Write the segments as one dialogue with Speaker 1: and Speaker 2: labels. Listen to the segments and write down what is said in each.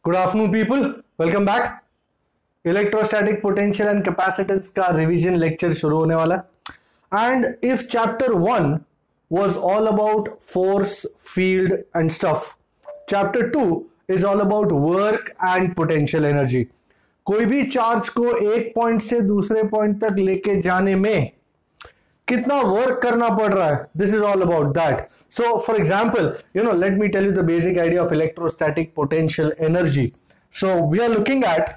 Speaker 1: Good afternoon people, welcome back. Electrostatic potential and capacitance का revision lecture शुरू होने वाला है। And if chapter 1 was all about force, field and stuff, chapter 2 is all about work and potential energy. कोई भी charge को एक point से दूसरे पॉइंट तक लेके जाने में कितना वर्क करना पड़ रहा है, this is all about that. So for example, let me tell you the basic idea of electrostatic potential energy. So we are looking at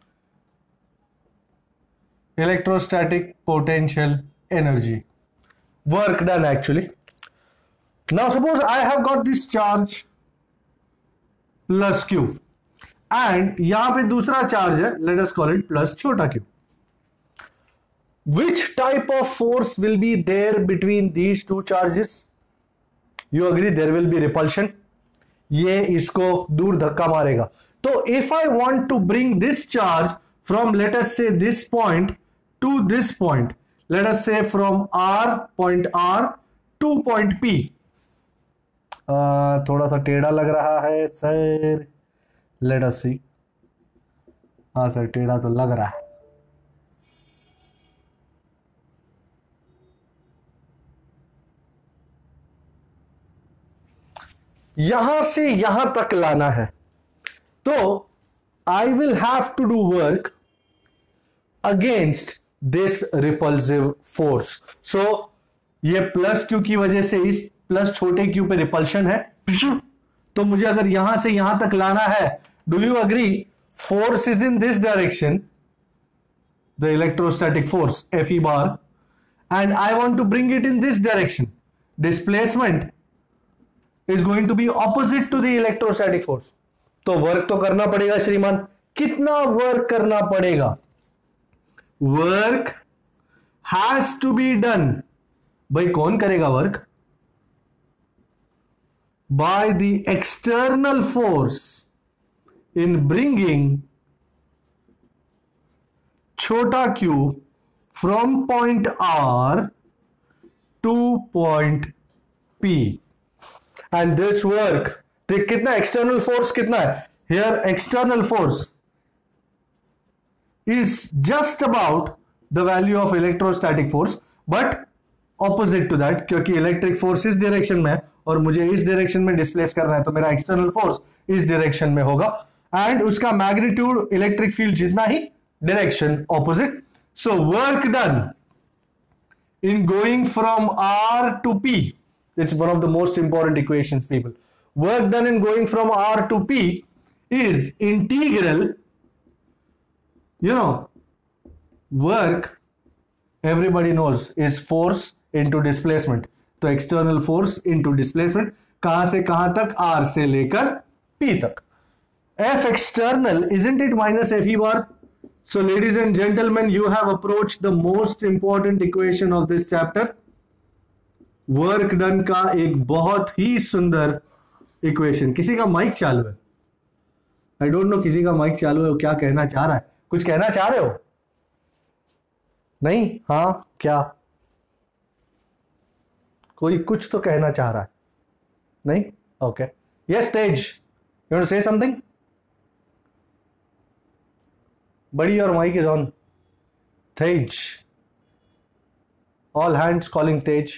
Speaker 1: electrostatic potential energy, work done actually. Now suppose I have got this charge plus q and यहां पे दूसरा charge है, let us call it plus छोटा q. Which type of force will be there between these two charges? You agree there will be repulsion. ये इसको दूर धक्का मारेगा. तो if I want to bring this charge from let us say this point to this point, let us say from point R to point P. थोड़ा सा टेढ़ा लग रहा है सर, let us see. हाँ सर, टेढ़ा तो लग रहा है. यहां से यहां तक लाना है तो I will have to do work against this repulsive force. So ये प्लस क्यू की वजह से इस प्लस छोटे क्यू पे रिपल्शन है, तो मुझे अगर यहां से यहां तक लाना है, do you agree force is in this direction, the electrostatic force Fe bar, and I want to bring it in this direction. Displacement is going to be opposite to the electrostatic force. तो work तो करना पड़ेगा श्रीमान. कितना work करना पड़ेगा? Work has to be done. भाई कौन करेगा work? By the external force in bringing छोटा q from point R to point P. And this work, कितना एक्सटर्नल फोर्स कितना है? Here external force is just about the value of electrostatic force, but opposite to that, क्योंकि electric force इस direction में है और मुझे इस डायरेक्शन में डिस्प्लेस करना है, तो मेरा एक्सटर्नल फोर्स इस डायरेक्शन में होगा एंड उसका मैग्नीट्यूड इलेक्ट्रिक फील्ड जितना ही, direction opposite. So work done in going from R to P. It's one of the most important equations, people. Work done in going from R to P is integral, work, everybody knows, is force into displacement. तो external force into displacement, कहां से कहां तक? R से लेकर P तक. F external, isn't it minus Fe bar? So ladies and gentlemen, you have approached the most important equation of this chapter. Work done का एक बहुत ही सुंदर इक्वेशन. किसी का माइक चालू है? आई डोंट नो किसी का माइक चालू है, वो क्या कहना चाह रहा है? कुछ कहना चाह रहे हो? नहीं? हाँ क्या? कोई कुछ तो कहना चाह रहा है? नहीं? Okay. Yes Tej, you want to say something? Buddy, your mic is on. Tej. All hands calling Tej.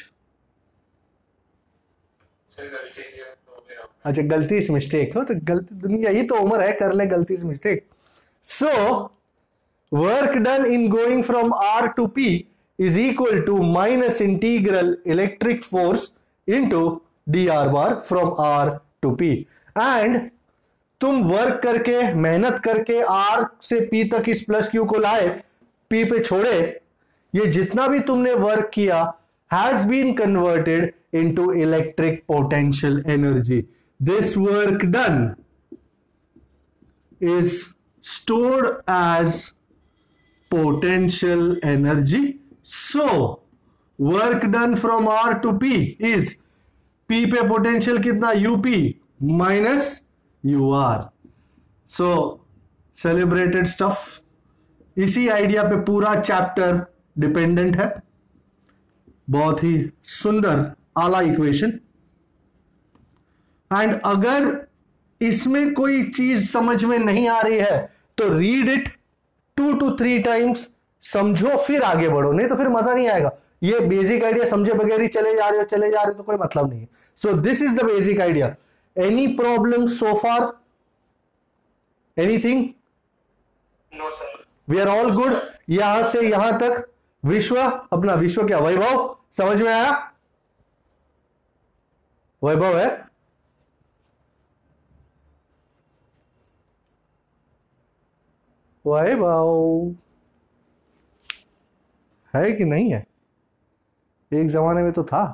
Speaker 1: अच्छा, गलती से मिस्टेक हो तो गलती, दुनिया ही तो उम्र है, कर ले गलती से mistake. So work done in going from R to P is equal to minus integral electric force into dr bar फ्रॉम R to P. एंड तुम वर्क करके, मेहनत करके R से P तक इस प्लस क्यू को लाए, P पे छोड़े, ये जितना भी तुमने वर्क किया has been converted into electric potential energy. This work done is stored as potential energy. So work done from R to P is P पे potential कितना? UP minus UR. So celebrated stuff. इसी idea पे पूरा chapter dependent है. बहुत ही सुंदर आला equation. And अगर इसमें कोई चीज समझ में नहीं आ रही है तो रीड इट 2 to 3 टाइम्स, समझो फिर आगे बढ़ो, नहीं तो फिर मजा नहीं आएगा। ये बेसिक आइडिया समझे बगैर ही चले जा रहे हो तो कोई मतलब नहीं है। So this is the basic idea. Any problem so far? Anything?
Speaker 2: No sir.
Speaker 1: We are all good यहां से यहां तक। विश्व, अपना विश्व क्या, वैभव, समझ में आया? वैभव है? वैभव है कि नहीं है? एक जमाने में तो था।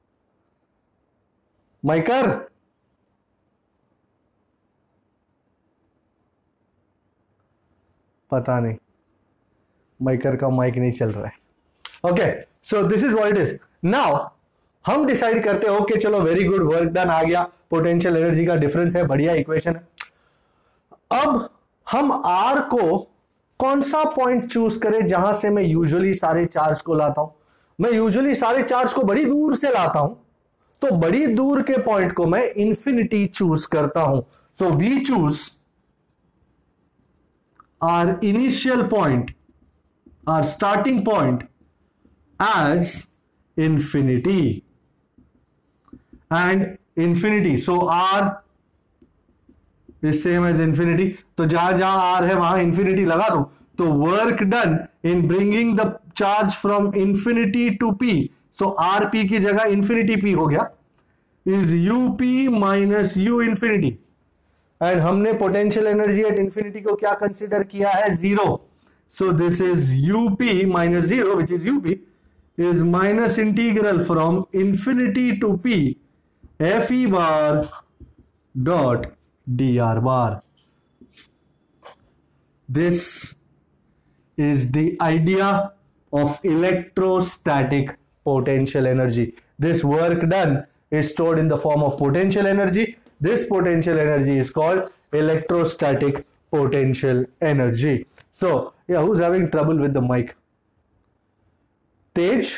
Speaker 1: माइकर, पता नहीं, माइकर का माइक नहीं चल रहा है। Okay, so this is what it is. Now हम डिसाइड करते हो कि चलो वेरी गुड, वर्क डन आ गया, पोटेंशियल एनर्जी का डिफरेंस है, बढ़िया इक्वेशन है। अब हम आर को कौन सा पॉइंट चूज करें जहां से मैं यूजुअली सारे चार्ज को लाता हूं? मैं यूजुअली सारे चार्ज को बड़ी दूर से लाता हूं, तो बड़ी दूर के पॉइंट को मैं इंफिनिटी चूज करता हूं। So we choose R initial point, R starting point as infinity and infinity, so r is same as infinity, तो जहां जहां r है वहां infinity लगा दो, तो work done in bringing the charge from infinity to p, so rp की जगह infinity p हो गया, is up minus u infinity, and हमने potential energy at infinity को क्या consider किया है? 0, so this is up minus 0 which is up is minus integral from infinity to p fe bar dot dr bar. This is the idea of electrostatic potential energy. This work done is stored in the form of potential energy. This potential energy is called electrostatic potential energy. So yeah, who's having trouble with the mic? Tej?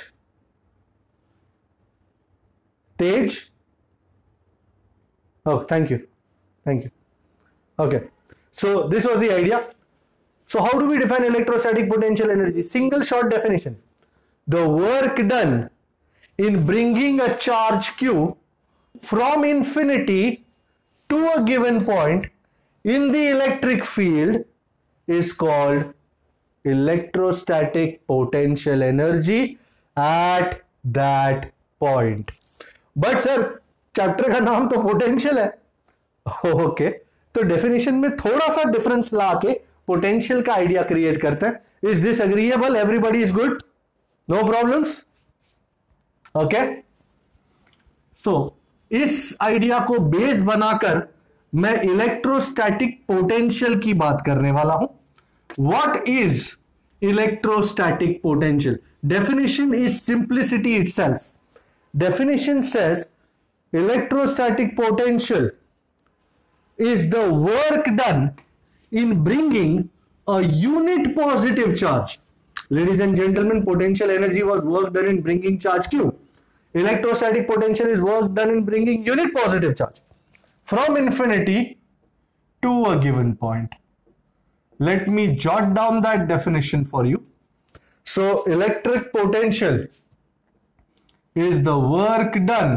Speaker 1: Oh, thank you. Okay, so this was the idea. So how do we define electrostatic potential energy? Single short definition: the work done in bringing a charge q from infinity to a given point in the electric field is called electrostatic potential energy at that point. But sir, chapter का नाम तो potential है। Okay, तो definition में थोड़ा सा difference लाके potential का आइडिया क्रिएट करते हैं। Is this agreeable? Everybody is good? No problems? Okay, so इस आइडिया को बेस बनाकर मैं इलेक्ट्रोस्टैटिक पोटेंशियल की बात करने वाला हूं। What is electrostatic potential? Definition is simplicity itself. Definition says electrostatic potential is the work done in bringing a unit positive charge. Ladies and gentlemen, potential energy was work done in bringing charge q. Electrostatic potential is work done in bringing unit positive charge from infinity to a given point. Let me jot down that definition for you. So electric potential is the work done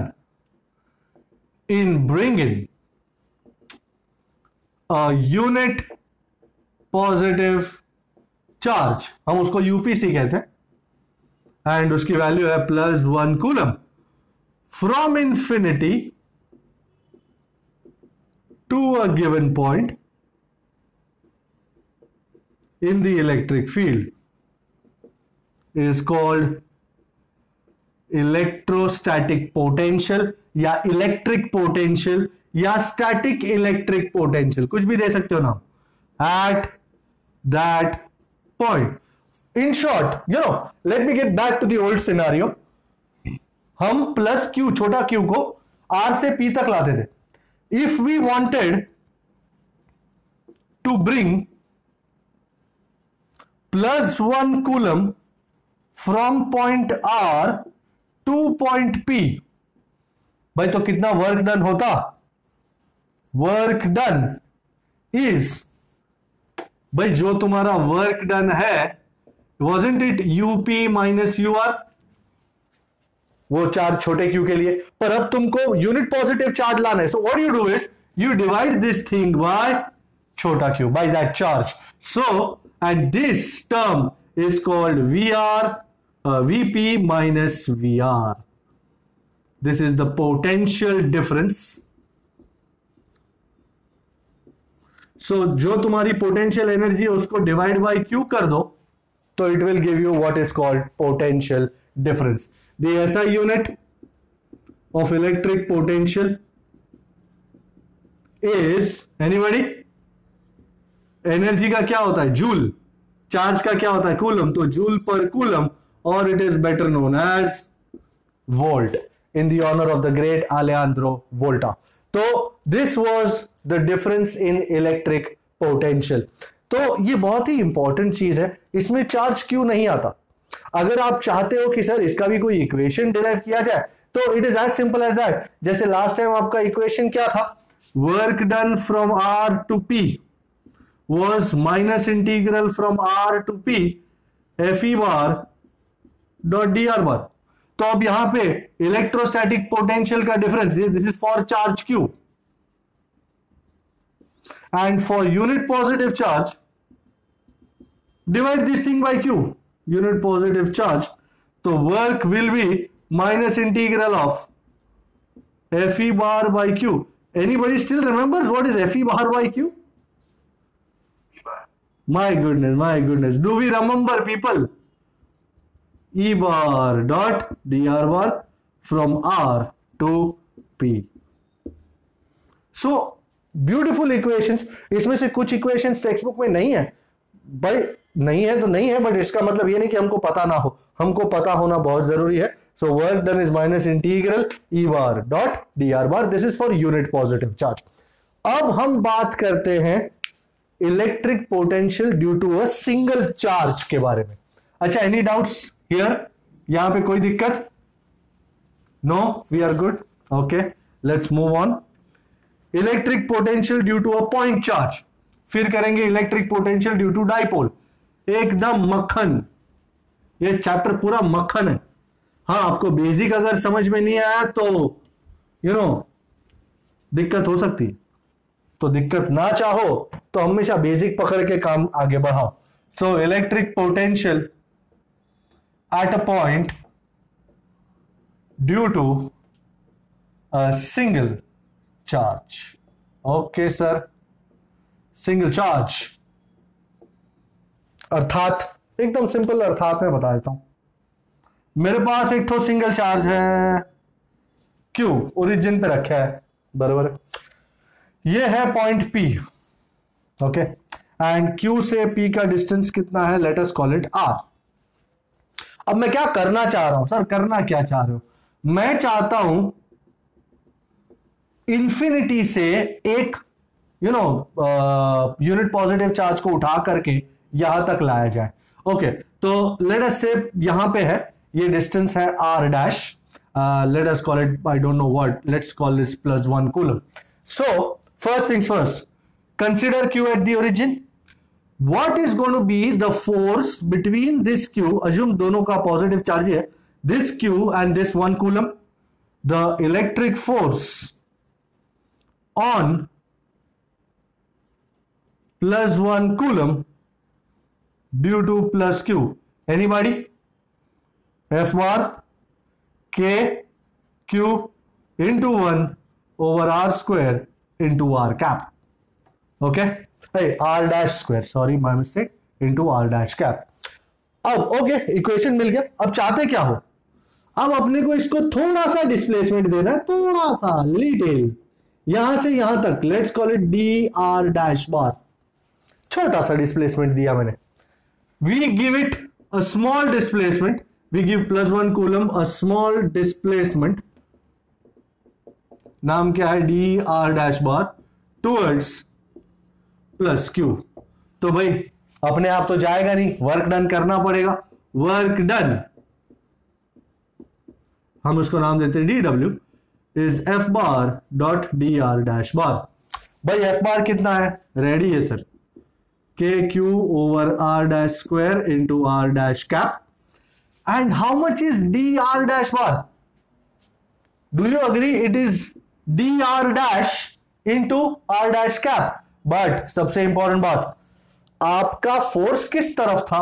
Speaker 1: in bringing a unit positive charge, हम उसको UPC कहते हैं, and उसकी value है +1 coulomb, from infinity to a given point in the electric field is called electrostatic potential या electric potential या static electric potential, कुछ भी दे सकते हो नाम, at that point. In short, let me get back to the old scenario. हम plus q, छोटा q को R से P तक लाते थे. If we wanted to bring +1 coulomb from point R to point P, भाई तो कितना वर्क डन होता? वर्क डन इज, भाई जो तुम्हारा वर्क डन है, wasn't it यूपी माइनस यूआर, वो चार्ज छोटे क्यू के लिए, पर अब तुमको यूनिट पॉजिटिव चार्ज लाना है. So what you do is you divide this thing by छोटा q, by that charge. So and this term is called VP minus VR. This is the potential difference. So जो तुम्हारी potential energy है उसको divide by Q कर दो, तो it will give you what is called potential difference. The SI unit of electric potential is, anybody? Energy का क्या होता है? जूल. चार्ज का क्या होता है? कूलम. तो जूल पर कूलम, और it is better known as volt in the honor of the great Alejandro Volta. तो this was the difference in electric potential. तो ये बहुत ही इंपॉर्टेंट चीज है, इसमें चार्ज क्यों नहीं आता. अगर आप चाहते हो कि सर इसका भी कोई इक्वेशन डिराइव किया जाए, तो it is as simple as that. जैसे लास्ट टाइम आपका इक्वेशन क्या था? Work done from R to P was minus integral from R to P F E bar dot D R bar. तो अब यहां पे इलेक्ट्रोस्टैटिक पोटेंशियल का difference, this is for charge q, and for unit positive charge divide this thing by q, unit positive charge. So work will be minus integral of Fe bar by Q. Anybody still remembers what is Fe bar by Q? My goodness. Do we remember, people? E bar dot dr bar from R to P. So beautiful equations. इसमें से कुछ equations textbook में नहीं है, भाई नहीं है तो नहीं है, बट इसका मतलब ये नहीं कि हमको पता ना हो, हमको पता होना बहुत जरूरी है. So work done is minus integral E bar dot D R bar. This is for unit positive charge. अब हम बात करते हैं electric potential due to a single charge के बारे में. अच्छा, एनी डाउट्स हियर? यहां पे कोई दिक्कत? No, we are good. Okay, let's move on. Electric potential due to a point charge, फिर करेंगे electric potential due to dipole. एकदम मक्खन, ये चैप्टर पूरा मक्खन है. हाँ, आपको बेसिक अगर समझ में नहीं आया तो दिक्कत हो सकती है. तो दिक्कत ना चाहो तो हमेशा बेसिक पकड़ के काम आगे बढ़ाओ. So electric potential at a point due to a single charge. Okay sir, single charge अर्थात एकदम सिंपल अर्थात में बता देता हूं. मेरे पास एक तो सिंगल चार्ज है, क्यू ओरिजिन पे रखा है, बराबर. ये है point P, okay, and Q से पी का डिस्टेंस कितना है? Let us call it R. अब मैं क्या करना चाह रहा हूं? सर करना क्या चाह रहे हो? मैं चाहता हूं इन्फिनिटी से एक यूनिट पॉजिटिव चार्ज को उठा करके यहां तक लाया जाए. ओके, तो लेट अस से यहां पे है, ये डिस्टेंस है R dash. Let us call it, I don't know what, let's call this +1 coulomb. So first things first, consider Q at the origin. What is going to be the force between this Q? Assume दोनों का positive charge है, this Q and this 1 coulomb. The electric force on +1 coulomb due to plus q. Anybody? F bar k q into 1 over r square into r cap. Okay? Hey, r dash square. Sorry, my mistake. Into r dash cap. अब okay, equation मिल गया. अब चाहते क्या हो? अब अपने को इसको थोड़ा सा डिस्प्लेसमेंट देना है, थोड़ा सा लिटिल, यहां से यहां तक. Let's call it D R dash bar. छोटा सा डिस्प्लेसमेंट दिया मैंने. We give it a small displacement. We give +1 coulomb a small displacement. नाम क्या है? D R dash bar towards plus Q. तो भाई अपने आप तो जाएगा नहीं, वर्क डन करना पड़ेगा. वर्क डन हम उसको नाम देते हैं D W, is F bar dot D R dash bar. भाई एफ बार कितना है, रेडी है sir, K Q over R dash square into R dash cap. And how much is D R dash bar? Do you agree it is D R dash into R dash cap. But सबसे important बात, आपका force किस तरफ था?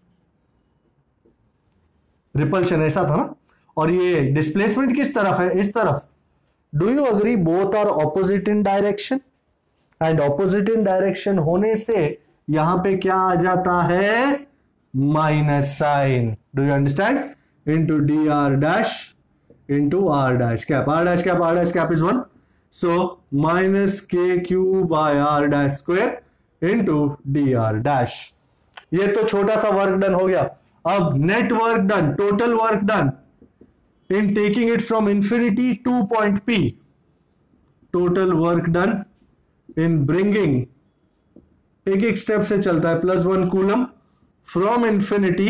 Speaker 1: Repulsion ऐसा था ना, और ये डिस्प्लेसमेंट किस तरफ है, इस तरफ. Do you agree both are opposite in direction, and opposite in direction होने से यहां पे क्या आ जाता है, minus sign. Do you understand? Into D R dash into R dash cap. R dash cap, R dash cap is 1, so minus K Q by R dash square into D R dash. ये तो छोटा सा work done हो गया. अब net work done, total work done in taking it from infinity to point P. Total work done in bringing, एक एक step से चलता है, +1 coulomb from infinity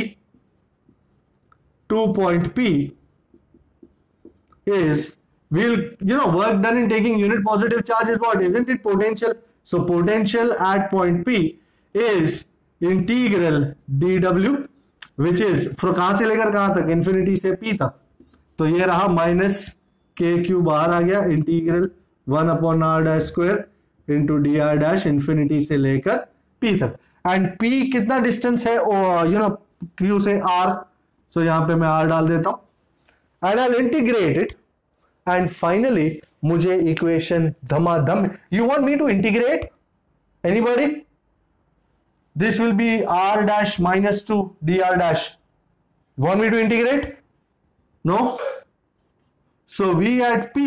Speaker 1: to point P is, work done in taking unit positive charge is what? Isn't it potential? So potential at point P is integral dW, which is कहां से लेकर कहां तक, इंफिनिटी से P तक. तो ये रहा माइनस के क्यू बाहर आ गया, integral 1/r dash square into D R dash, infinity से लेकर P तक. एंड P कितना डिस्टेंस है, क्यू से R, सो यहां पे मैं R डाल देता हूं. And I will integrate it, and finally मुझे इक्वेशन धमाधम. You want me to integrate? Anybody? This will be R dash -2 dr dash. Want me to integrate? No? So V at P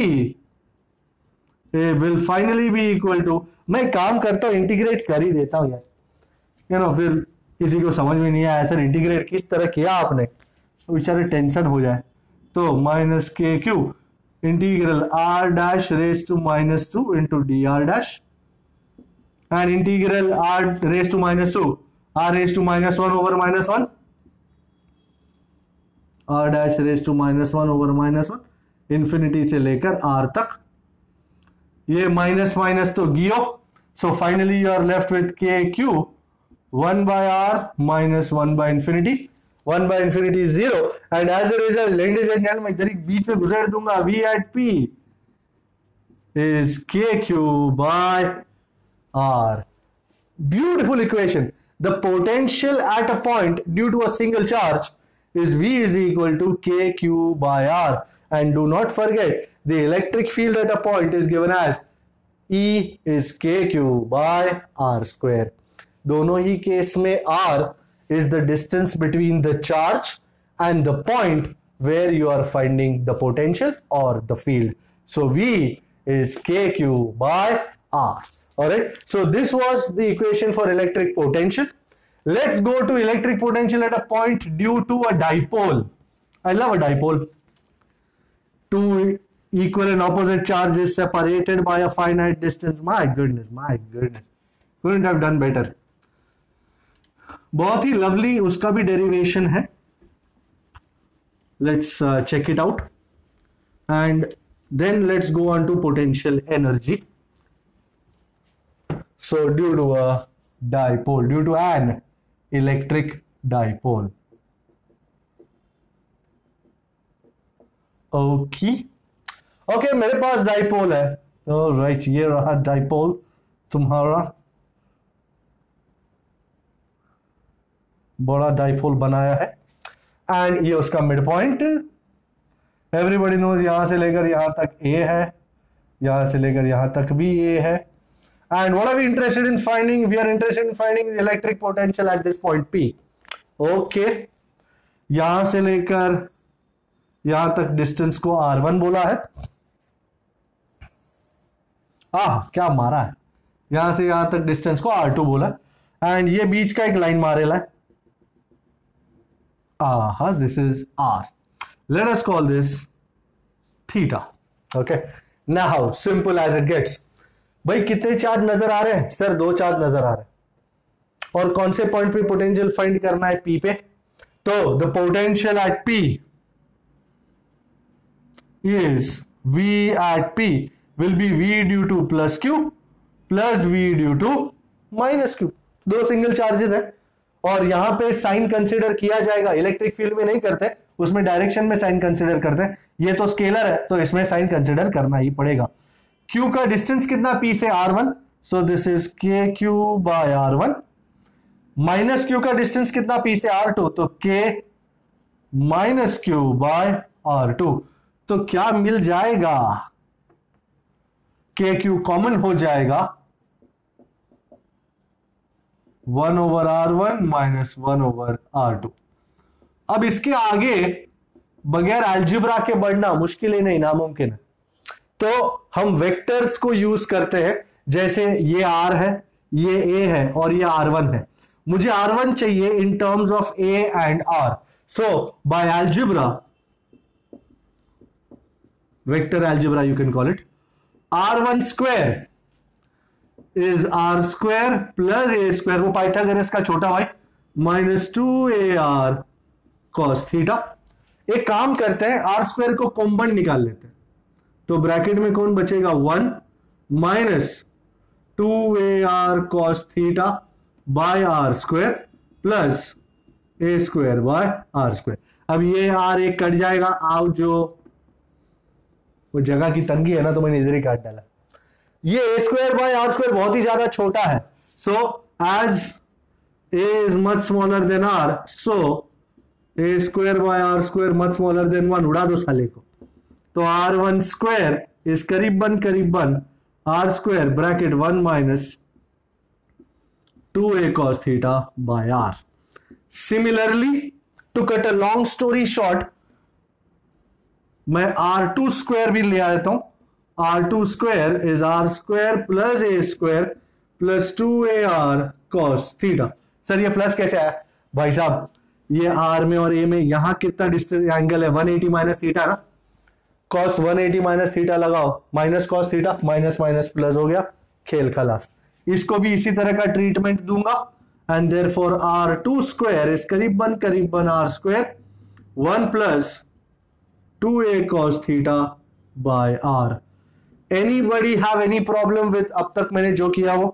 Speaker 1: will finally be equal to, मैं काम करता हूं, integrate कर ही देता हूं यार, फिर किसी को समझ में नहीं आया सर इंटीग्रेट किस तरह किया आपने, तो बेचारे टेंशन हो जाए. तो minus K Q integral R dash raise to -2 into D R dash, and integral R raise to -2 R raise to -1 over -1, R dash raise to -1 over -1, infinity से लेकर R तक. ये माइनस माइनस तो गियो, so finally you are left with K Q 1/r minus 1/infinity. 1/infinity is 0, and as a result, ladies and gentlemen, इधर बीच में घुसेड़ दूंगा, V at P is KQ by R. Beautiful equation. The potential at a point due to a single charge is V is equal to KQ by R. And do not forget, the electric field at a point is given as E is KQ by R square. दोनों ही case में R is the distance between the charge and the point where you are finding the potential or the field. So V is KQ by R. Alright, so this was the equation for electric potential. Let's go to electric potential at a point due to a dipole. I love a dipole. Two equal and opposite charges separated by a finite distance. My goodness. Couldn't have done better. बहुत ही lovely, उसका भी derivation है. Let's check it out. And then let's go on to potential energy. So due to a dipole, due to an electric dipole. Okay, मेरे पास dipole है. Right, ये रहा dipole तुम्हारा. बड़ा डाइपोल बनाया है, एंड ये उसका मिड पॉइंट. एवरीबॉडी नोज, यहां से लेकर यहां तक A है, यहां से लेकर यहां तक भी A है. And what are we interested in finding? We are interested in finding the electric potential at this point P. Okay. यहां से लेकर यहां तक डिस्टेंस को R1 बोला है. क्या मारा है. यहां से यहां तक डिस्टेंस को R2 बोला, एंड ये बीच का एक लाइन मारेला है. This is R. Let us call this theta. Okay. Now, simple as it gets. भाई कितने चार्ज नजर आ रहे हैं सर? 2 चार्ज नजर आ रहे हैं. और कौन से पॉइंट पे पोटेंशियल फाइंड करना है? P पे. तो the potential at P is V at P will be V due to plus Q plus V due to minus Q, दो सिंगल चार्जेस है और यहां पे साइन कंसीडर किया जाएगा। इलेक्ट्रिक फील्ड में नहीं करते, उसमें डायरेक्शन में साइन कंसीडर करते हैं। ये तो स्केलर है तो इसमें साइन कंसीडर करना ही पड़ेगा। क्यू का डिस्टेंस कितना पी से r1, so this is K Q by r1। Minus Q का डिस्टेंस कितना पी से r2, तो के माइनस क्यू बाय r2। तो क्या मिल जाएगा, के क्यू कॉमन हो जाएगा 1/r1 माइनस 1/r2। अब इसके आगे बगैर अलजेब्रा के बढ़ना मुश्किल ही नहीं, नामुमकिन है। तो हम वेक्टर्स को यूज करते हैं, जैसे ये r है, ये a है और ये r1 है। मुझे r1 चाहिए in terms of a and r। So by algebra, vector algebra you can call it, r1 square is r square plus a square, वो पाइथागोरस का छोटा भाई, माइनस 2ar cos थीटा। एक काम करते हैं, r स्क्वायर को कॉम्बन निकाल लेते हैं, तो ब्रैकेट में कौन बचेगा 1 minus 2ar cos theta by r square plus a square by r square. अब ये r एक कट जाएगा, आओ जो वो जगह की तंगी है ना तो मैंने इधर ही काट डाला। ये a square by r square बहुत ही ज्यादा छोटा है, so as a is much smaller than r, so a square by r square much smaller than 1, उड़ा दो साले को। तो r1 स्क्वायर इज करीबन r square bracket 1 minus 2a cos theta by r। Similarly to cut a long story short, मैं r2 square भी ले आता हूं। r2 square is r square plus a square plus 2ar cos theta. Sir ये plus कैसे आया भाई साहब, ये r में और a में यहां कितना डिस्टेंस एंगल है 180 माइनस थीटा ना, cos 180 माइनस थीटा लगाओ, minus cos theta, minus minus plus हो गया, खेल खलास। इसको भी इसी तरह का ट्रीटमेंट दूंगा and therefore r2 square is करीबन r square 1 plus 2a cos theta by r। Anybody have any problem with अब तक मैंने जो किया वो?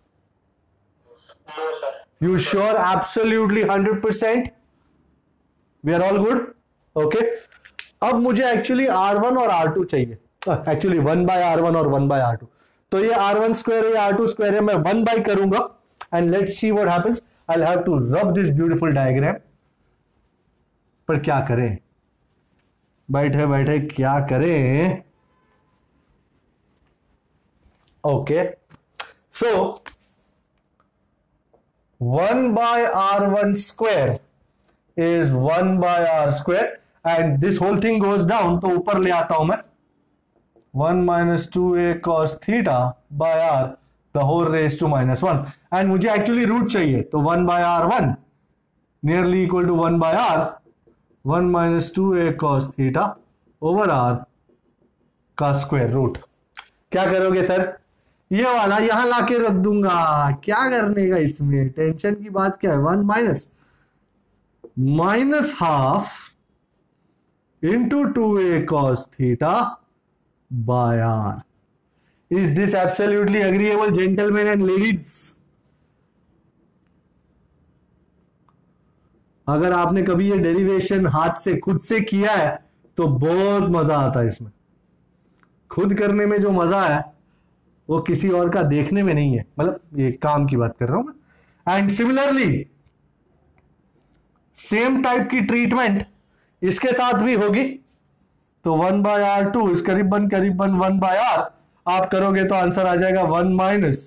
Speaker 2: No sir.
Speaker 1: You sure? Absolutely 100%? We are all good? Okay. अब मुझे एक्चुअली r1 और r2 चाहिए, एक्चुअली 1/r1 और 1/r2। तो ये r1 स्क्वायर है, r2 स्क्वायर है, मैं 1 बाय करूंगा and let's see what happens. I will have to rub this beautiful diagram, पर क्या करें, बैठे बैठे क्या करें। Okay, so 1/r1 square is 1/r square and this whole thing goes down, तो ऊपर ले आता हूं मैं 1 minus 2a cos theta by r the whole raise to -1 and मुझे एक्चुअली रूट चाहिए, तो 1/r1 nearly equal to 1/r 1 minus 2a cos theta over r का स्क्वायर रूट। क्या करोगे सर? ये वाला यहां लाके रख दूंगा, क्या करने का इसमें, टेंशन की बात क्या है। 1 minus half into 2a cos theta by r। Is this absolutely agreeable gentleman and ladies? अगर आपने कभी ये डेरिवेशन हाथ से खुद से किया है तो बहुत मजा आता है इसमें। खुद करने में जो मजा है वो किसी और का देखने में नहीं है, मतलब ये काम की बात कर रहा हूं मैं। एंड सिमिलरली सेम टाइप की ट्रीटमेंट इसके साथ भी होगी, तो 1/r2 इस करीबन 1/r आप करोगे तो आंसर आ जाएगा 1 माइनस,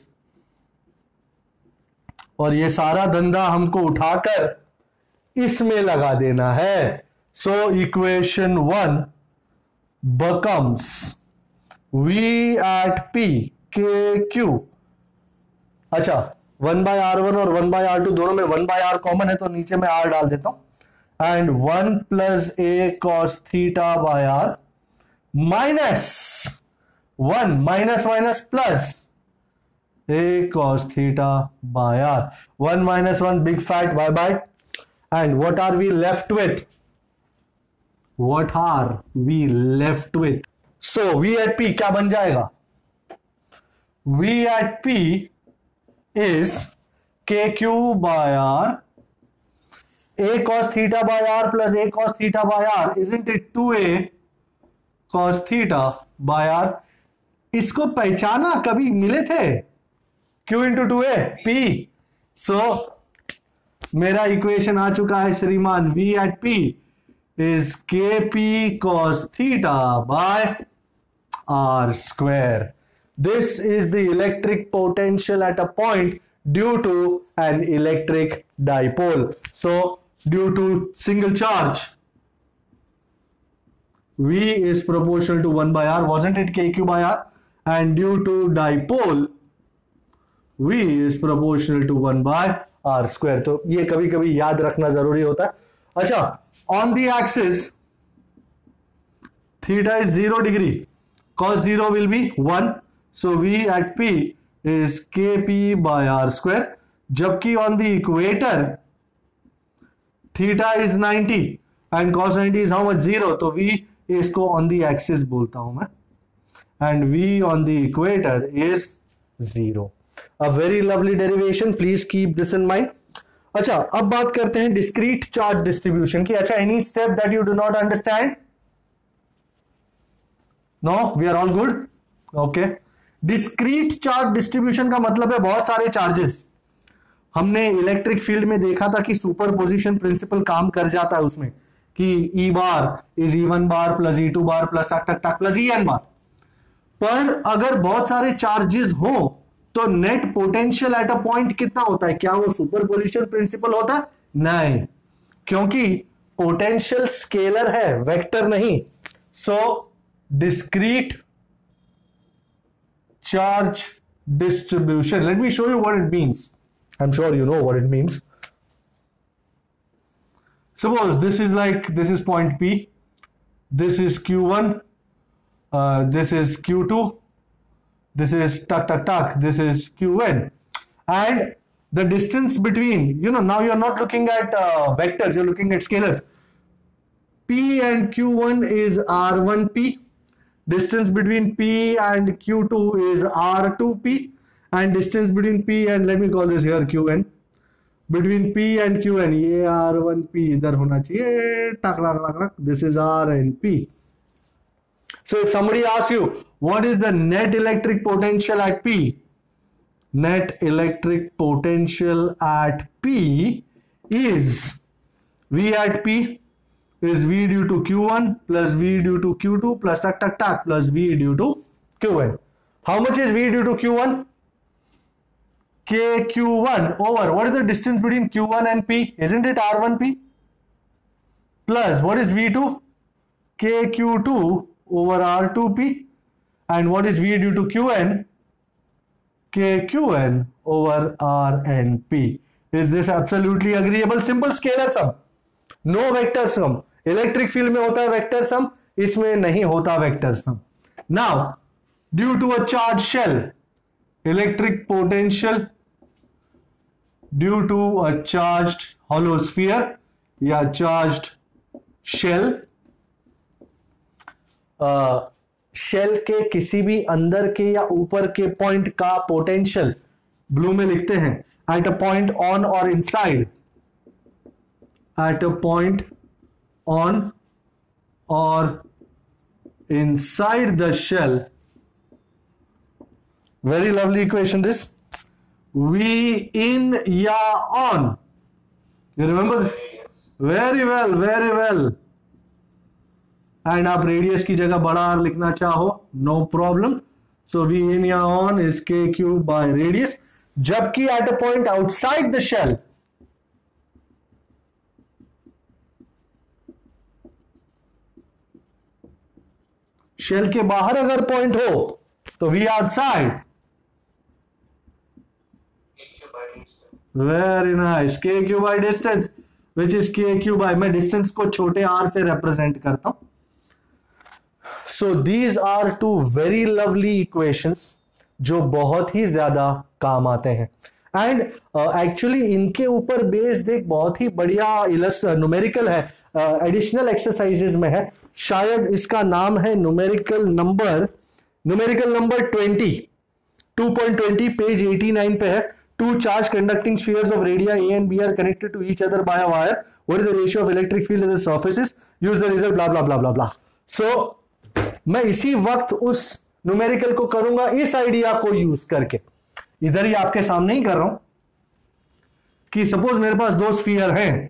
Speaker 1: और ये सारा धंधा हमको उठाकर इसमें लगा देना है। So equation 1 becomes v at p K Q. अच्छा, 1/r1 और 1/r2 दोनों में 1/r कॉमन है, तो नीचे में r डाल देता हूं and 1 plus a cos theta by r minus 1 minus minus plus a cos theta by r। 1 minus 1 big fat bye bye and what are we left with? What are we left with? So v at p क्या बन जाएगा? V at P is KQ by R. A cos theta by R plus A cos theta by R, isn't it 2A cos theta by R? इसको पहचाना, कभी मिले थे? Q into 2A P. So मेरा इक्वेशन आ चुका है श्रीमान, V at P is KP cos theta by R square. This is the electric potential at a point due to an electric dipole. So due to single charge, V is proportional to 1 by R, wasn't it KQ by R? And due to dipole, V is proportional to 1 by R square. तो ये कभी कभी याद रखना जरूरी होता है. अच्छा, on the axis, theta is 0 degree, cos 0 will be 1. So V at P is KP by R square. जबकि on the equator, theta is 90 and cos 90 is how much? 0. तो V इसको on the axis बोलता हूं मैं, and V on the equator is 0. A very lovely derivation. Please keep this in mind. अच्छा, अब बात करते हैं discrete charge distribution की. अच्छा, any step that you do not understand? No, we are all good. Okay. Discrete charge distribution का मतलब है बहुत सारे चार्जेस. हमने इलेक्ट्रिक फील्ड में देखा था कि सुपरपोजिशन प्रिंसिपल काम कर जाता है उसमें, कि E bar is E1 bar plus E2 bar plus टक टक टक प्लस En बार. पर अगर बहुत सारे चार्जेस हो तो net potential at a point कितना होता है? क्या वो सुपरपोजिशन प्रिंसिपल होता है? नहीं, क्योंकि पोटेंशियल स्केलर है, वेक्टर नहीं. So discrete charge distribution, let me show you what it means. I'm sure you know what it means. Suppose this is point P, this is Q1, this is Q2, this is tuck tuck tuck, this is Qn, and the distance between, now you're not looking at vectors, you're looking at scalars. P and Q1 is R1P, distance between P and Q2 is R2P, and distance between P and, let me call this here Qn, between P and Qn, ये R1P इधर होना चाहिए, टक टक टक टक, this is R and P. So if somebody asks you what is the net electric potential at P, net electric potential at P is V at P is V due to Q1 plus V due to Q2 plus tuck tuck tuck plus V due to Qn. How much is V due to Q1? KQ1 over, what is the distance between Q1 and P? Isn't it R1P? Plus, what is V2? KQ2 over R2P. And what is V due to Qn? KQn over RnP. Is this absolutely agreeable? Simple scalar sum. No vector sum. Electric field में होता है vector sum, इसमें नहीं होता vector sum. Now, due to a charged shell, electric potential due to a charged hollow sphere या charged shell, shell के किसी भी अंदर के या ऊपर के पॉइंट का पोटेंशियल ब्लू में लिखते हैं at a point on or inside, at a point on or inside the shell. Very lovely equation this. V in ya on. You remember? Very well, very well. And आप radius की जगह बड़ा R लिखना चाहो, no problem. So V in ya on is K cube by radius. जबकि at a point outside the shell, shell के बाहर अगर पॉइंट हो तो V outside. Very nice. K Q by distance which is K Q by, मैं distance को छोटे r से रिप्रेजेंट करता हूं. So these are two very lovely equations जो बहुत ही ज्यादा काम आते हैं. एंड एक्चुअली इनके ऊपर बेस्ड एक बहुत ही बढ़िया न्यूमेरिकल है, एडिशनल एक्सरसाइजेज में है. शायद इसका नाम है न्यूमेरिकल नंबर 20. 2.20 पेज 89 पे है. Two charged conducting spheres of radii A and B are connected to each other by a wire. What is the ratio of electric field in the surfaces? Use the result blah blah blah blah blah. So मैं इसी वक्त उस numerical को करूंगा इस idea को use करके. इधर ही आपके सामने ही कर रहा हूं कि सपोज मेरे पास दो स्फीयर हैं.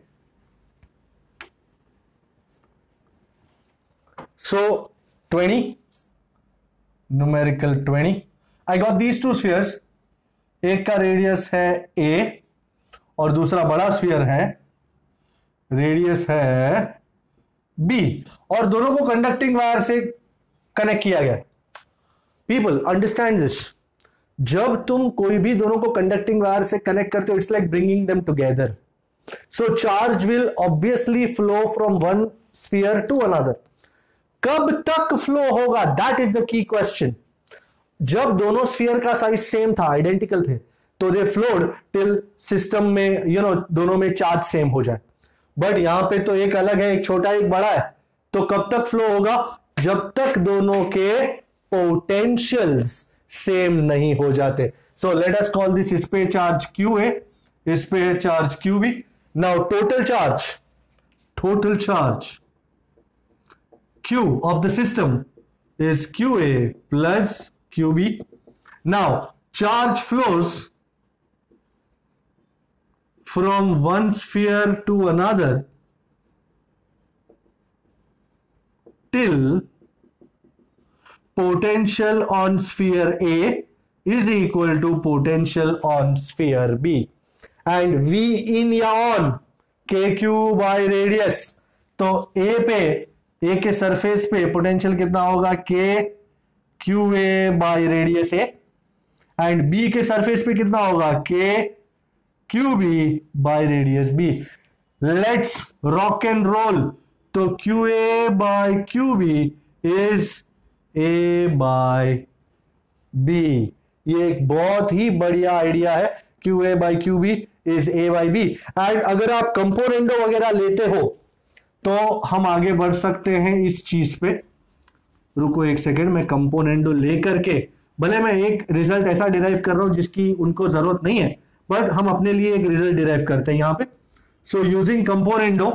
Speaker 1: So 20 numerical 20. I got these two spheres. एक का रेडियस है a और दूसरा बड़ा स्फीयर है, रेडियस है b, और दोनों को कंडक्टिंग वायर से कनेक्ट किया गया. People understand this. जब तुम कोई भी दोनों को कंडक्टिंग वायर से कनेक्ट करते हो, it's like bringing them together. So charge will obviously flow from one sphere to another. कब तक फ्लो होगा, that is the key question. जब दोनों स्फीयर का साइज सेम था, आइडेंटिकल थे, तो दे फ्लोड टिल सिस्टम में दोनों में चार्ज सेम हो जाए. बट यहां पे तो एक अलग है, एक छोटा एक बड़ा है. तो कब तक फ्लो होगा, जब तक दोनों के पोटेंशियल्स सेम नहीं हो जाते. So let us call this, इस पे चार्ज QA, इस पे charge QB. Now total charge Q of the system is QA plus QB. Now charge flows from one sphere to another till potential on sphere A is equal to potential on sphere B, and V in या on KQ by radius. तो A के surface पे potential कितना होगा, KQA by radius A, and B के surface पे कितना होगा, KQB by radius B. Let's rock and roll. तो QA by QB is A by B. ये एक बहुत ही बढ़िया आइडिया है. QA by QB is A by B. And अगर आप कंपोनेंडो वगैरह लेते हो तो हम आगे बढ़ सकते हैं इस चीज पे. रुको एक सेकेंड, मैं कंपोनेंडो लेकर के, भले मैं एक रिजल्ट ऐसा डिराइव कर रहा हूं जिसकी उनको जरूरत नहीं है, बट हम अपने लिए एक रिजल्ट डिराइव करते हैं यहां पे. सो using componendo,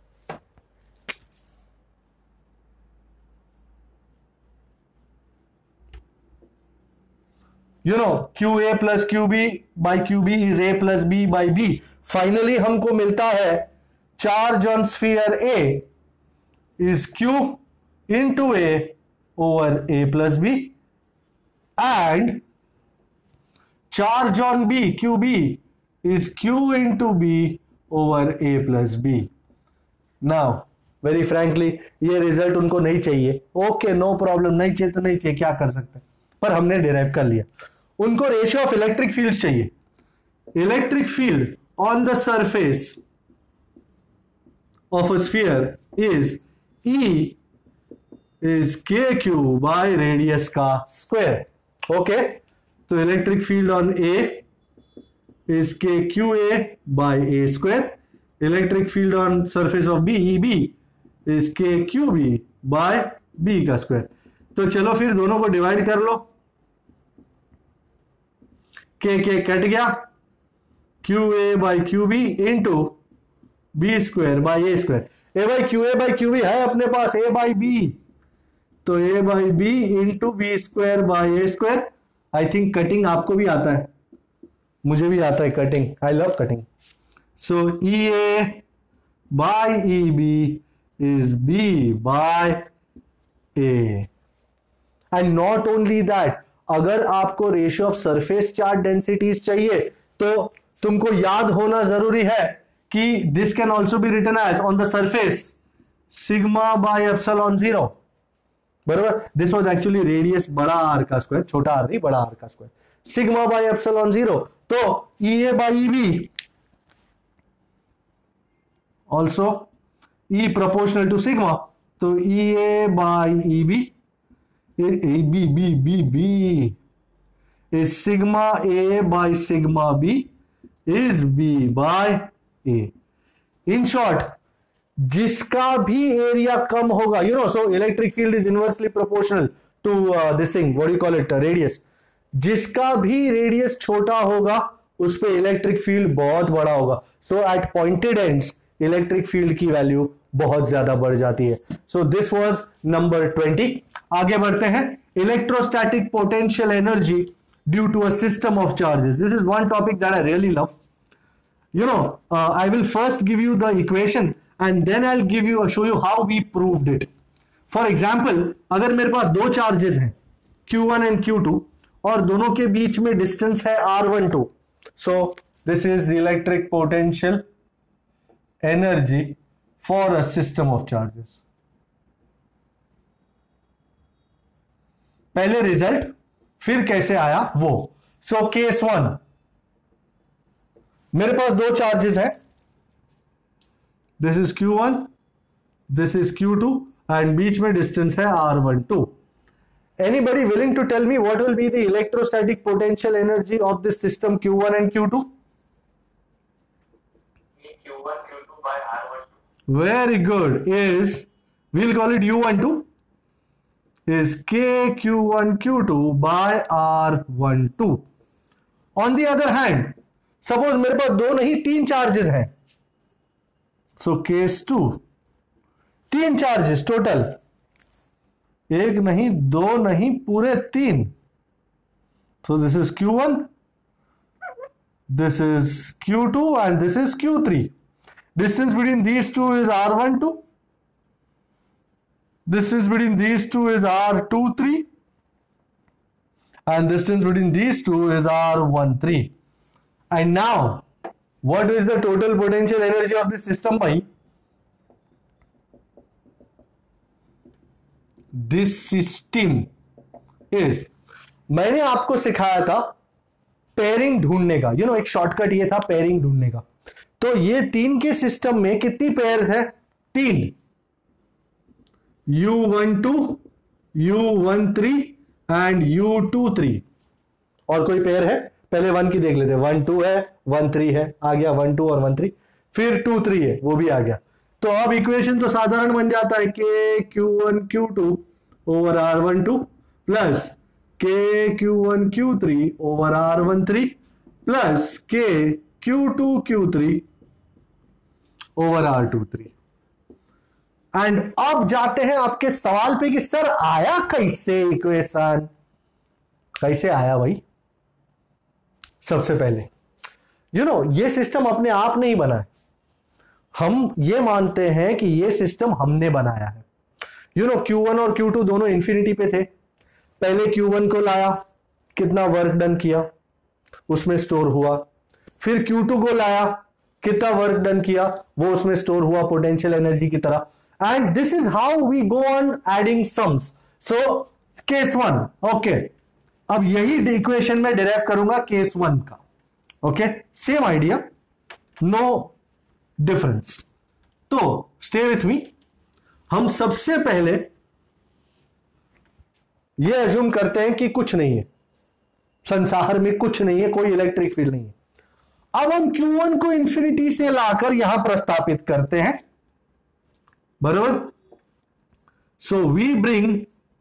Speaker 1: QA plus QB by QB is A plus B by B. Finally हमको मिलता है charge on sphere A is Q into A over A plus B, and charge on B, QB, is Q into B over A plus B. Now, very frankly, ये result उनको नहीं चाहिए. Okay, no problem, नहीं चाहिए तो नहीं चाहिए, क्या कर सकते हैं, पर हमने डिराइव कर लिया. उनको रेशियो ऑफ इलेक्ट्रिक फील्ड चाहिए. Electric field on the surface of a sphere is E is KQ by radius का square. Okay, तो electric field on A is KQA by A square. Electric field on surface of B, EB, is KQB by B का square. तो चलो फिर दोनों को divide कर लो. K कट गया, QA by QB into B square by A square. A by QA by QB है अपने पास A बाई B, तो A by B into B square by A square. I think cutting आपको भी आता है, मुझे भी आता है cutting, I love cutting. So EA by EB is B by A. And not only that, अगर आपको ratio of surface charge densities चाहिए तो तुमको याद होना जरूरी है कि this can also be written as on the surface sigma by epsilon 0. बराबर, दिस वाज एक्चुअली रेडियस बड़ा आर का स्क्वायर, छोटा आर नहीं बड़ा आर का स्क्वायर, सिग्मा बाय एप्सिलॉन 0. तो EA by EB also E proportional to sigma, तो EA by EB B is sigma A by sigma B is B by A. In short, जिसका भी area कम होगा, so electric field is inversely proportional to this thing, what do you call it, radius. जिसका भी radius छोटा होगा उस पे electric field बहुत बड़ा होगा. So at pointed ends electric field की वैल्यू बहुत ज्यादा बढ़ जाती है. So this was number 20. आगे बढ़ते हैं. Electrostatic potential energy due to a system of charges. This is one topic that I really love. You know, I will first give you the equation and then I'll show you how we proved it. For example, अगर मेरे पास दो charges हैं Q1 and Q2 और दोनों के बीच में distance है R12. So this is the electric potential energy for a system of charges. पहले रिजल्ट, फिर कैसे आया वो. So case 1, मेरे पास दो चार्जेस हैं. This is Q1, this is Q2 and बीच में डिस्टेंस है R12. Anybody willing to tell me what will be the electrostatic potential energy of this system Q1 and Q2?
Speaker 2: Q1 Q2 by R12.
Speaker 1: Very good. Is, we'll call it U12, is K Q1 Q2 by R12. On the other hand, suppose मेरे पास दो नहीं तीन charges हैं. So case 2, तीन charges total, एक नहीं दो नहीं पूरे तीन. So this is Q1, this is Q2 and this is Q3. Distance between these two is R12. Distance between these two is R23 and distance between these two is R13. And now, what is the total potential energy of this system, bhai? This system is, मैंने आपको सिखाया था pairing ढूंढने का. You know, एक shortcut ये था pairing ढूंढने का. तो ये तीन के सिस्टम में कितनी पेयर्स है? तीन. U12, U13 and U23. और कोई पेयर है? पहले 1 की देख लेते हैं. 1 2 है, 1 3 है, आ गया 1 2 और 1 3. फिर 2 3 है, वो भी आ गया. तो अब इक्वेशन तो साधारण बन जाता है K Q1 Q2 over R12 plus K Q1 Q3 over R13 plus K Q2 Q3 over R23. And अब जाते हैं आपके सवाल पे कि सर आया कैसे इक्वेशन? कैसे आया भाई? सबसे पहले ये सिस्टम अपने आप नहीं बना है. हम ये मानते हैं कि ये सिस्टम हमने बनाया है. Q1 और Q2 दोनों इंफिनिटी पे थे. पहले Q1 को लाया, कितना वर्क डन किया, उसमें स्टोर हुआ. फिर Q2 को लाया, कितना वर्क डन किया, वो उसमें स्टोर हुआ पोटेंशियल एनर्जी की तरह. And this is how we go on adding sums. So case 1, okay. अब यही इक्वेशन में डिराइव करूंगा केस 1 का. Okay, same idea, no difference. तो स्टे विथ मी. हम सबसे पहले ये अज्यूम करते हैं कि कुछ नहीं है संसार में, कुछ नहीं है, कोई इलेक्ट्रिक फील्ड नहीं है. अब हम Q1 को इंफिनिटी से लाकर यहां प्रस्तापित करते हैं, बराबर. So we bring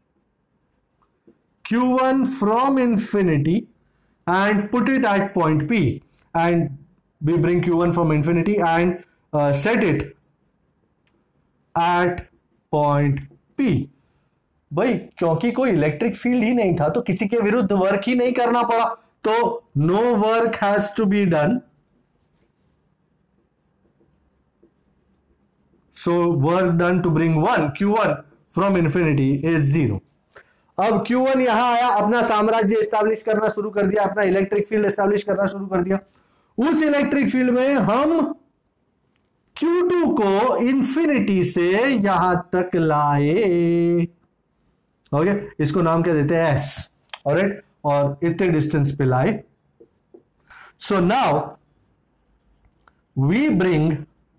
Speaker 1: Q1 from infinity and put it at point P, and we bring Q1 from infinity and set it at point P. भाई क्योंकि कोई इलेक्ट्रिक फील्ड ही नहीं था तो किसी के विरुद्ध वर्क ही नहीं करना पड़ा. तो no work has to be done. So work done to bring Q1 from infinity is 0. अब Q1 यहां आया, अपना साम्राज्य एस्टैब्लिश करना शुरू कर दिया, अपना इलेक्ट्रिक फील्ड एस्टैब्लिश करना शुरू कर दिया. उस इलेक्ट्रिक फील्ड में हम Q2 को इंफिनिटी से यहां तक लाए. ओके, इसको नाम क्या देते हैं? S. ऑलराइट, और इतने डिस्टेंस पे लाए. So now we bring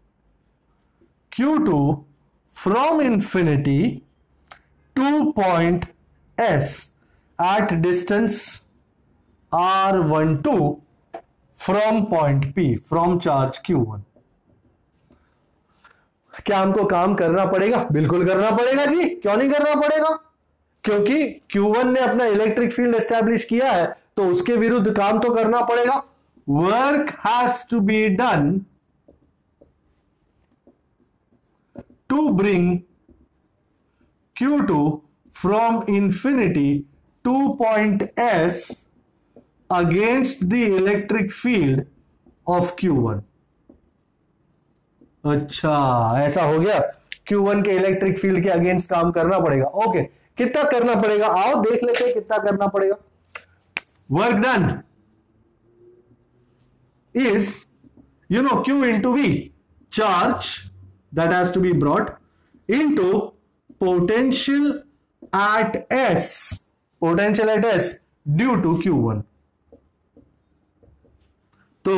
Speaker 1: Q2 from infinity to point S at distance R12 from point P, from charge Q1. क्या हमको काम करना पड़ेगा? बिल्कुल करना पड़ेगा जी, क्यों नहीं करना पड़ेगा? क्योंकि Q1 ने अपना इलेक्ट्रिक फील्ड एस्टैब्लिश किया है तो उसके विरुद्ध काम तो करना पड़ेगा. Work has to be done to bring Q2 from infinity to point S against the electric field of Q1. अच्छा, ऐसा हो गया. Q1 के इलेक्ट्रिक फील्ड के अगेंस्ट काम करना पड़ेगा. ओके, कितना करना पड़ेगा? आओ देख लेते हैं कितना करना पड़ेगा. Work done is Q into V, charge that has to be brought into potential at S due to Q1. तो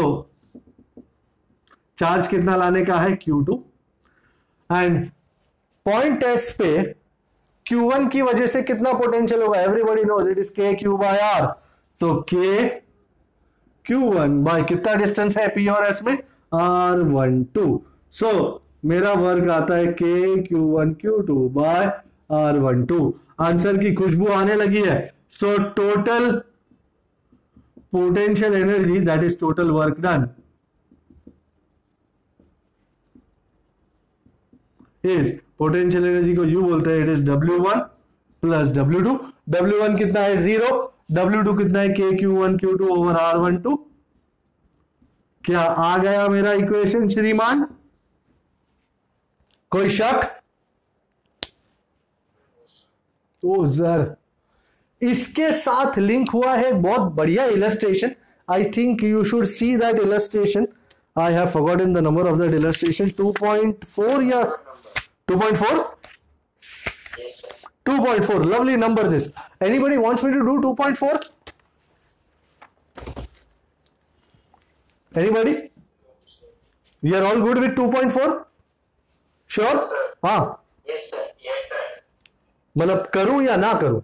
Speaker 1: चार्ज कितना लाने का है? Q2. एंड पॉइंट S पे Q1 की वजह से कितना पोटेंशियल होगा? Everybody knows it is KQ by R. तो KQ1 बाय कितना डिस्टेंस है P और S में? R12. सो मेरा वर्क आता है KQ1 Q2 bye R12. Answer की खुशबू आने लगी है. So total potential energy, that is total work done, is potential energy को यू बोलते हैं, it is W1 plus W2. W1 कितना है? 0. W2 कितना है? KQ1 Q2 over R12. क्या आ गया मेरा इक्वेशन श्रीमान? कोई शक? तो सर इसके साथ लिंक हुआ है बहुत बढ़िया illustration. I think you should see that illustration. I have forgotten the number of that illustration. 2.4 या 2.4?
Speaker 2: Yes, sir.
Speaker 1: 2.4. Lovely number this. Anybody wants me to do 2.4? Anybody? We are all good with 2.4? Sure?
Speaker 2: Yes, sir.
Speaker 1: हाँ,
Speaker 2: Yes, sir. Yes, sir.
Speaker 1: मतलब करूं या ना करूं?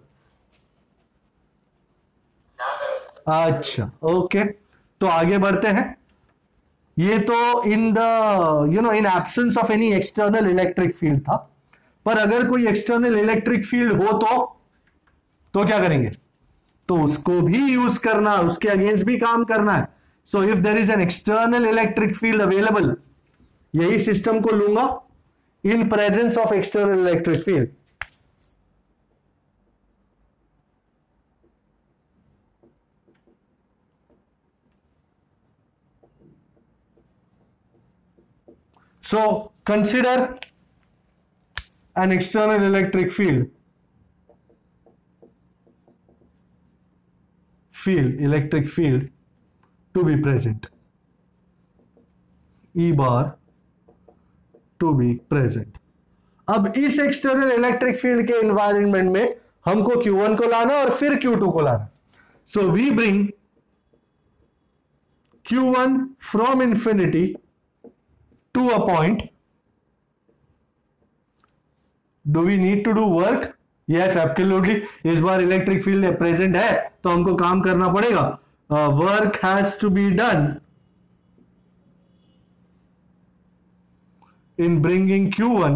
Speaker 2: Now, sir.
Speaker 1: अच्छा, okay. तो आगे बढ़ते हैं. ये तो in the in absence of any external electric field था. पर अगर कोई एक्सटर्नल इलेक्ट्रिक फील्ड हो तो क्या करेंगे? तो उसको भी यूज करना, उसके अगेंस्ट भी काम करना है. So if there is an external electric field available, यही सिस्टम को लूंगा in presence of external electric field. So consider an external electric field. Electric field to be present. E bar to be present. अब इस external electric field के environment में हमको Q1 को लाना और फिर Q2 को लाना. So we bring Q1 from infinity to a point. Do we need to do work? Yes, absolutely. इस बार इलेक्ट्रिक फील्ड प्रेजेंट है तो हमको काम करना पड़ेगा. Work has to be done in bringing Q1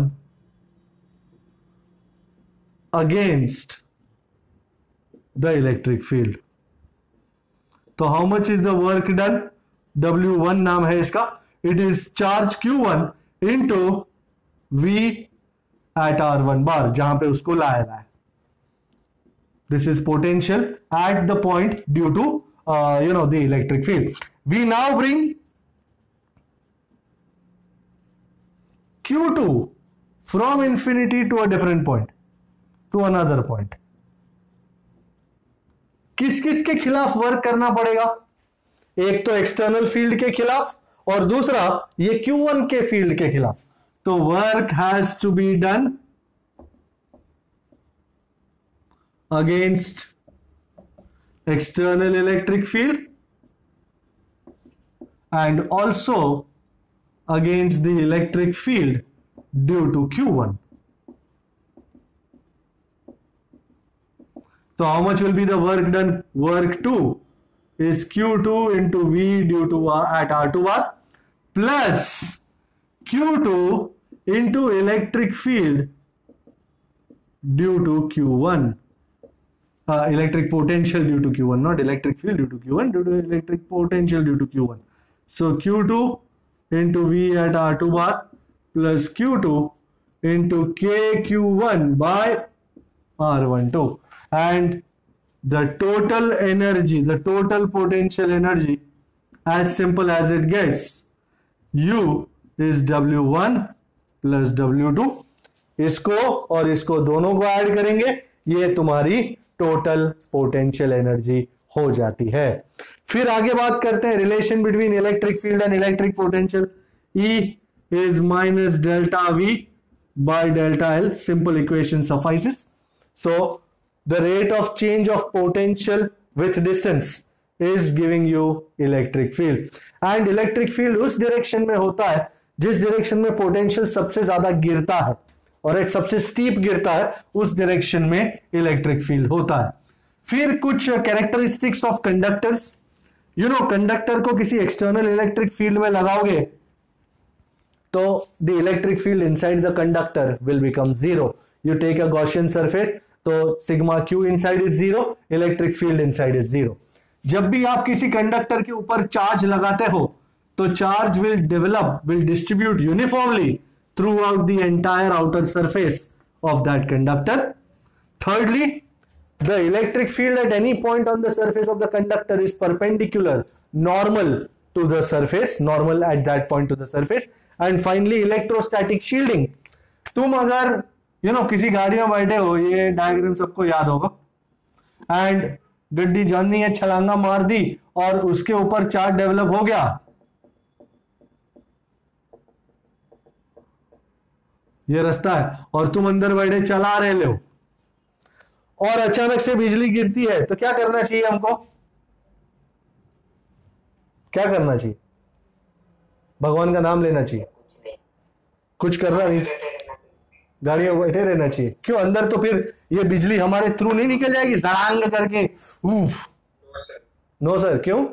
Speaker 1: against the electric field. तो how much is the work done? W1 नाम है इसका. It is charge Q1 into V at R1 bar, जहां पे उसको लाया है. This is potential at the point due to the electric field. We now bring Q2 from infinity to a different point, to another point. किस किस के खिलाफ work करना पड़ेगा? एक तो एक्सटर्नल फील्ड के खिलाफ और दूसरा ये Q1 के फील्ड के खिलाफ. तो work has to be done against external electric field and also against the electric field due to Q1. तो how much will be the work done? Work 2 is Q2 into V due to at R2 bar plus Q2 into electric field due to Q1. electric potential due to Q1, not electric field due to Q1, due to electric potential due to Q1. So Q2 into V at R2 bar plus Q2 into KQ1 by R12, and the total energy, the total potential energy, as simple as it gets, U is W1 plus W2. इसको और इसको दोनों को add करेंगे, ये तुम्हारी total potential energy हो जाती है। फिर आगे बात करते हैं relation between electric field and electric potential. E is minus delta V by delta L. Simple equation suffices. So the rate of change of potential with distance is giving you electric field. And electric field उस direction में होता है जिस direction में potential सबसे ज्यादा गिरता है, और एक सबसे स्टीप गिरता है, उस डायरेक्शन में इलेक्ट्रिक फील्ड होता है। फिर कुछ कैरेक्टरिस्टिक्स ऑफ कंडक्टर्स। कंडक्टर को किसी एक्सटर्नल इलेक्ट्रिक फील्ड में लगाओगे तो the electric field inside the conductor will become zero. You take a Gaussian surface, तो sigma Q inside is zero, electric field inside is zero. जब भी आप किसी कंडक्टर के ऊपर चार्ज लगाते हो तो charge will distribute uniformly throughout the entire outer surface of that conductor. Thirdly, the electric field at any point on the surface of the conductor is perpendicular, normal to the surface, normal at that point to the surface. And finally, electrostatic shielding. तुम अगर किसी गाड़ी में बैठे हो, ये diagram सबको याद होगा, एंड गड्डी जानी है, छलांगा मार दी और उसके ऊपर चार्ज डेवलप हो गया, ये रास्ता है, और तुम अंदर बैठे चला रहे हो और अचानक से बिजली गिरती है, तो क्या करना चाहिए हमको? क्या करना चाहिए? भगवान का नाम लेना चाहिए, कुछ करना नहीं, गाड़ी में बैठे रहना चाहिए। क्यों? अंदर तो फिर ये बिजली हमारे थ्रू नहीं निकल जाएगी जड़ांग करके? नो सर, क्यों?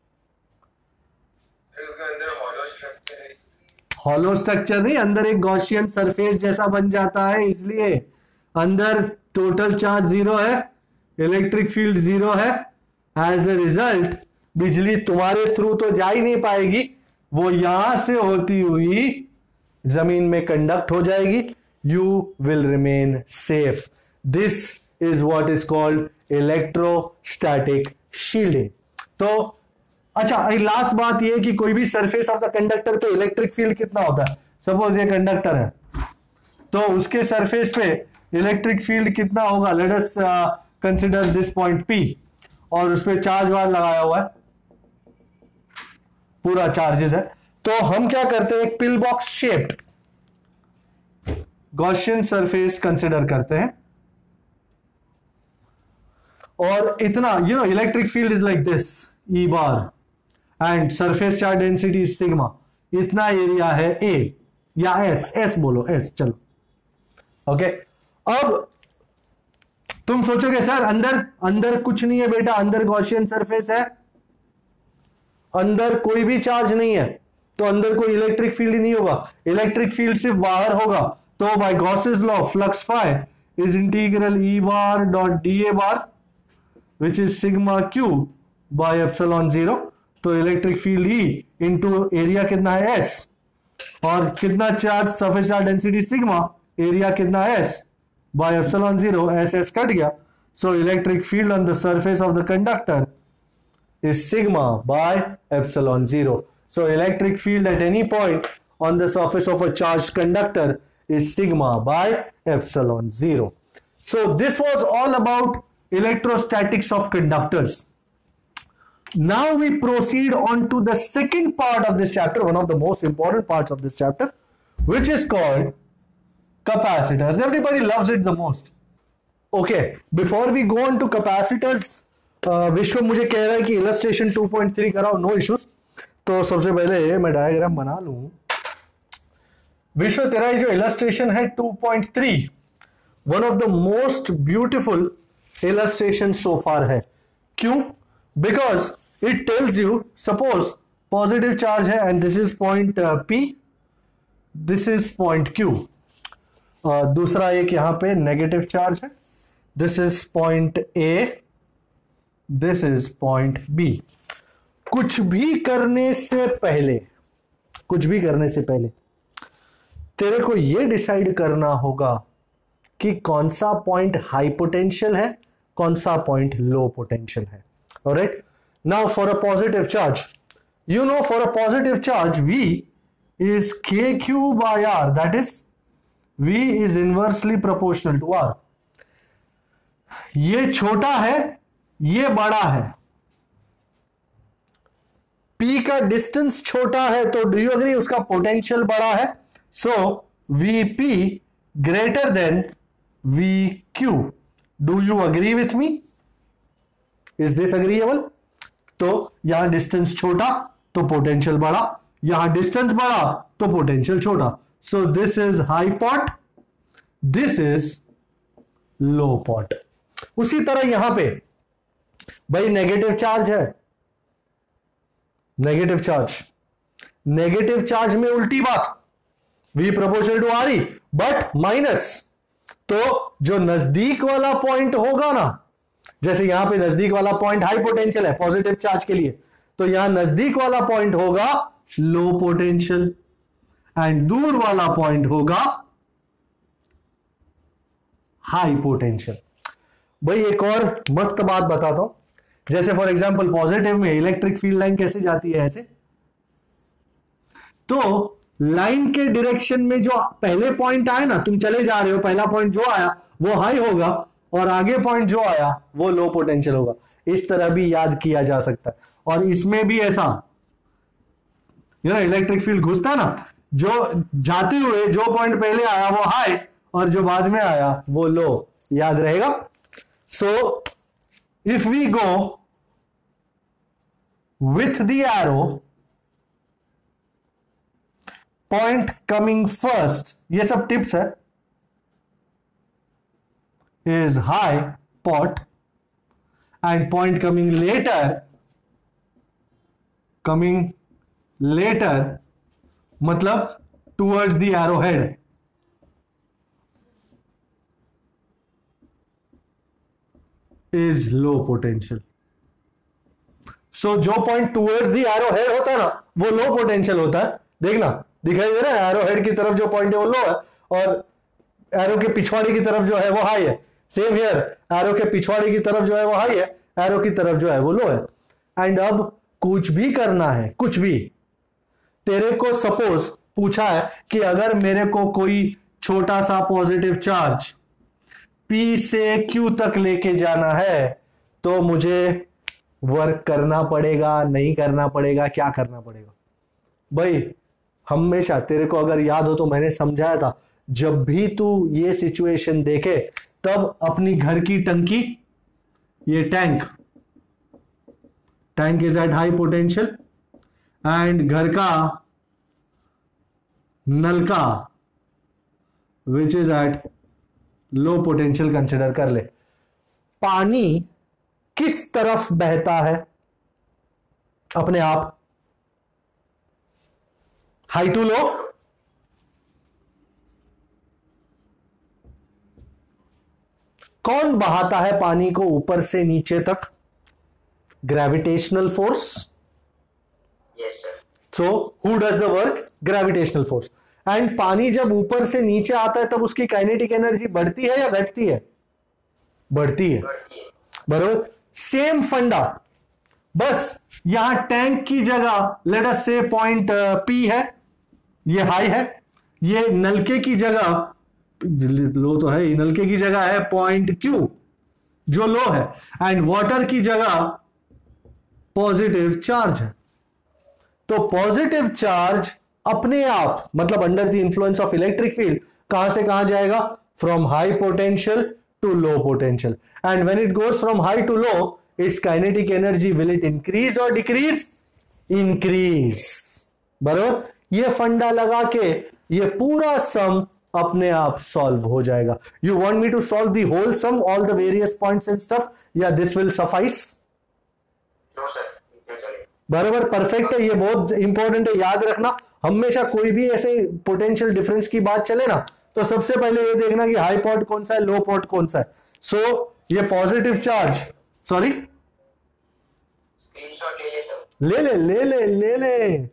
Speaker 1: हॉलो स्ट्रक्चर नहीं, अंदर एक गॉसियन सरफेस जैसा बन जाता है, इसलिए अंदर टोटल चार्ज जीरो है, इलेक्ट्रिक फील्ड जीरो है। एज ए रिजल्ट बिजली तुम्हारे थ्रू तो जा ही नहीं पाएगी, वो यहां से होती हुई जमीन में कंडक्ट हो जाएगी। You will remain safe. This is what is called electrostatic shielding. तो अच्छा, लास्ट बात यह कि कोई भी सरफेस ऑफ द कंडक्टर पे इलेक्ट्रिक फील्ड कितना होता है? सपोज ये कंडक्टर है, तो उसके सरफेस पे इलेक्ट्रिक फील्ड कितना होगा? Let us consider this point P, और उस पे चार्ज वार लगाया हुआ है, पूरा चार्जेस है। तो हम क्या करते हैं, एक pill box shaped Gaussian surface consider करते हैं, और इतना electric field is like this E bar and surface charge density sigma, इतना एरिया है A या S बोलो, S चलो, ओके। अब तुम सोचोगे सर अंदर कुछ नहीं है बेटा, अंदर गॉसियन सरफेस है, अंदर कोई भी चार्ज नहीं है, तो अंदर कोई इलेक्ट्रिक फील्ड ही नहीं होगा, इलेक्ट्रिक फील्ड सिर्फ बाहर होगा। तो by Gauss's law flux phi is integral E bar dot dA bar which is sigma Q by epsilon 0। तो electric field E into area कितना है S, और कितना charge, surface charge density sigma, area कितना है S by epsilon 0, S cut गया। So electric field on the surface of the conductor is sigma by epsilon 0. So electric field at any point on the surface of a charged conductor is sigma by epsilon 0. So this was all about electrostatics of conductors. Now we proceed on to the second part of this chapter, one of the most important parts of this chapter, which is called capacitors. Everybody loves it the most. Okay, before we go on to capacitors, विश्व मुझे कह रहा है कि illustration 2.3 कराओ, no issues. तो सबसे पहले मैं डायग्राम बना लूं। विश्व, तेरा जो इलस्ट्रेशन है 2.3 one of the most beautiful illustration so far है। क्यों? Because it tells you, suppose positive charge है and this is point P, this is point Q, दूसरा एक यहां पे नेगेटिव चार्ज है, this is point A, this is point B. कुछ भी करने से पहले तेरे को यह डिसाइड करना होगा कि कौन सा पॉइंट हाई पोटेंशियल है, कौन सा पॉइंट लो पोटेंशियल है। Alright, now for a positive charge, you know, for a positive charge V is kq by r, that is V is inversely proportional to r। ये छोटा है, ये बड़ा है, P का डिस्टेंस छोटा है, तो डू यू अग्री उसका पोटेंशियल बड़ा है। So Vp greater than Vq। Do you agree with me? Is this agreeable? तो यहां डिस्टेंस छोटा तो पोटेंशियल बड़ा, यहां डिस्टेंस बड़ा तो पोटेंशियल छोटा। So this is high pot, this is low pot. उसी तरह यहां पे भाई नेगेटिव चार्ज है, नेगेटिव चार्ज में उल्टी बात, V proportional to RE but minus. तो जो नजदीक वाला पॉइंट होगा ना, जैसे यहां पे नजदीक वाला पॉइंट हाई पोटेंशियल है पॉजिटिव चार्ज के लिए, तो यहां नजदीक वाला पॉइंट होगा लो पोटेंशियल एंड दूर वाला पॉइंट होगा हाई पोटेंशियल। भाई एक और मस्त बात बताता हूं, जैसे फॉर एग्जांपल पॉजिटिव में इलेक्ट्रिक फील्ड लाइन कैसे जाती है, ऐसे। तो लाइन के डायरेक्शन में जो पहले पॉइंट आए ना, तुम चले जा रहे हो, पहला पॉइंट जो आया वो हाई होगा और आगे पॉइंट जो आया वो लो पोटेंशियल होगा। इस तरह भी याद किया जा सकता है। और इसमें भी ऐसा, इलेक्ट्रिक फील्ड घुसता ना, जो जाते हुए जो पॉइंट पहले आया वो हाई और जो बाद में आया वो लो, याद रहेगा। So if we go with the arrow, point coming first, ये सब टिप्स है, is high pot and point coming later मतलब towards the arrowhead is low potential। so जो पॉइंट towards the arrowhead होता है ना वो लो पोटेंशियल होता है। देखना दिखाई दे रहा है, एरोहेड की तरफ जो पॉइंट है वो लो है और एरो के पिछवाड़े की तरफ जो है वो हाई है। सेम हियर, एरो के पिछवाड़े की तरफ जो है वो हाई है, एरो की तरफ जो है वो लो है। एंड अब कुछ भी करना है, कुछ भी, तेरे को सपोज पूछा है कि अगर मेरे को कोई छोटा सा पॉजिटिव चार्ज P से Q तक लेके जाना है तो मुझे वर्क करना पड़ेगा, नहीं करना पड़ेगा, क्या करना पड़ेगा? भाई हमेशा तेरे को अगर याद हो तो मैंने समझाया था, जब भी तू ये सिचुएशन देखे तब अपनी घर की टंकी, ये tank is at high potential and घर का नलका which is at low potential consider कर ले। पानी किस तरफ बहता है अपने आप? High to low? कौन बहाता है पानी को ऊपर से नीचे तक? Gravitational force.
Speaker 2: Yes, sir.
Speaker 1: So who does the work? Gravitational force. And पानी जब ऊपर से नीचे आता है तब उसकी काइनेटिक एनर्जी बढ़ती है या घटती है? बढ़ती है, बरोबर। सेम फंडा, बस यहां टैंक की जगह लेट अस से पॉइंट P है, ये हाई है, ये नलके की जगह, लो तो है, नलके की जगह है पॉइंट Q जो लो है, एंड वाटर की जगह पॉजिटिव चार्ज है। तो पॉजिटिव चार्ज अपने आप, मतलब under the influence of electric field, कहां से कहां जाएगा? From high potential to low potential. And when it goes from high to low, it's kinetic energy will it increase और डिक्रीज? इंक्रीज, बराबर। ये फंडा लगा के ये पूरा सम अपने आप सॉल्व हो जाएगा। You want me to solve the whole sum, all the various points and stuff, या this will suffice?
Speaker 2: No, sir. इतने चले।
Speaker 1: बराबर, परफेक्ट है, ये बहुत इंपॉर्टेंट है, याद रखना। हमेशा कोई भी ऐसे पोटेंशियल डिफरेंस की बात चले ना, तो सबसे पहले ये देखना कि हाई पॉट कौन सा है, लो पॉट कौन सा है। सो ये पॉजिटिव चार्ज, सॉरी
Speaker 2: स्क्रीनशॉट ले लेता हूँ।
Speaker 1: ले ले ले ले ले ले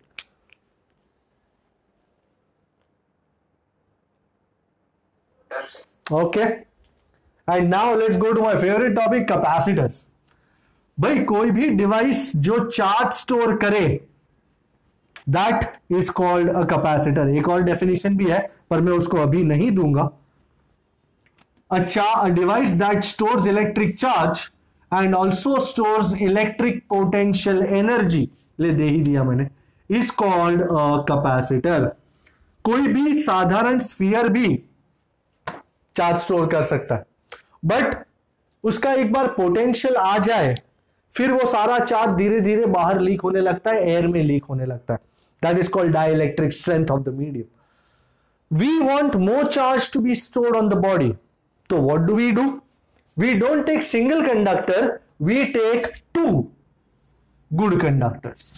Speaker 2: done sir.
Speaker 1: Okay, and now let's go to my favourite topic, capacitors. भाई कोई भी डिवाइस जो चार्ज स्टोर करे, that is called a capacitor. एक और डेफिनेशन भी है पर मैं उसको अभी नहीं दूंगा। अच्छा, a device that stores electric charge and also stores electric potential energy, ले दे ही दिया मैंने, इज कॉल्ड अ कैपेसिटर। कोई भी साधारण स्फीयर भी चार्ज स्टोर कर सकता है, बट उसका एक बार पोटेंशियल आ जाए फिर वो सारा चार्ज धीरे धीरे बाहर लीक होने लगता है, एयर में लीक होने लगता है। That is called dielectric strength of the medium. We want more charge to be stored on the body, तो what do? We don't take single conductor, we take two good conductors.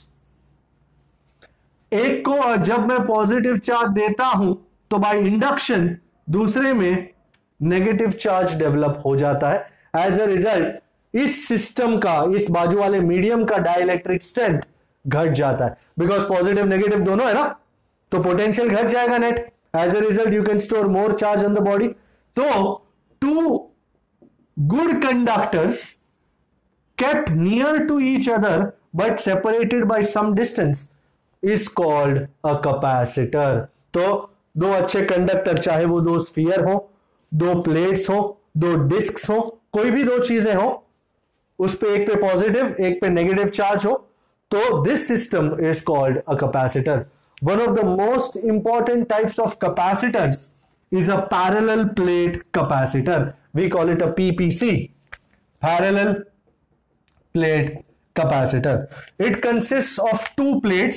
Speaker 1: एक को जब मैं positive charge देता हूं तो by induction दूसरे में नेगेटिव चार्ज डेवलप हो जाता है। एज अ रिजल्ट इस सिस्टम का, इस बाजू वाले मीडियम का डाइलेक्ट्रिक स्ट्रेंथ घट जाता है, बिकॉज पॉजिटिव नेगेटिव दोनों है ना, तो पोटेंशियल घट जाएगा net. As a result you can store more charge on the body. तो two good conductors kept near to each other but separated by some distance is called a capacitor। तो दो अच्छे कंडक्टर, चाहे वो दो sphere हो, दो plates हो, दो डिस्क्स हो, कोई भी दो चीजें हो, उस पे एक पे पॉजिटिव एक पे नेगेटिव चार्ज हो, तो this system is called a capacitor. One of the most important types of capacitors is a parallel plate capacitor. We call it a PPC, parallel plate capacitor. It consists of two plates,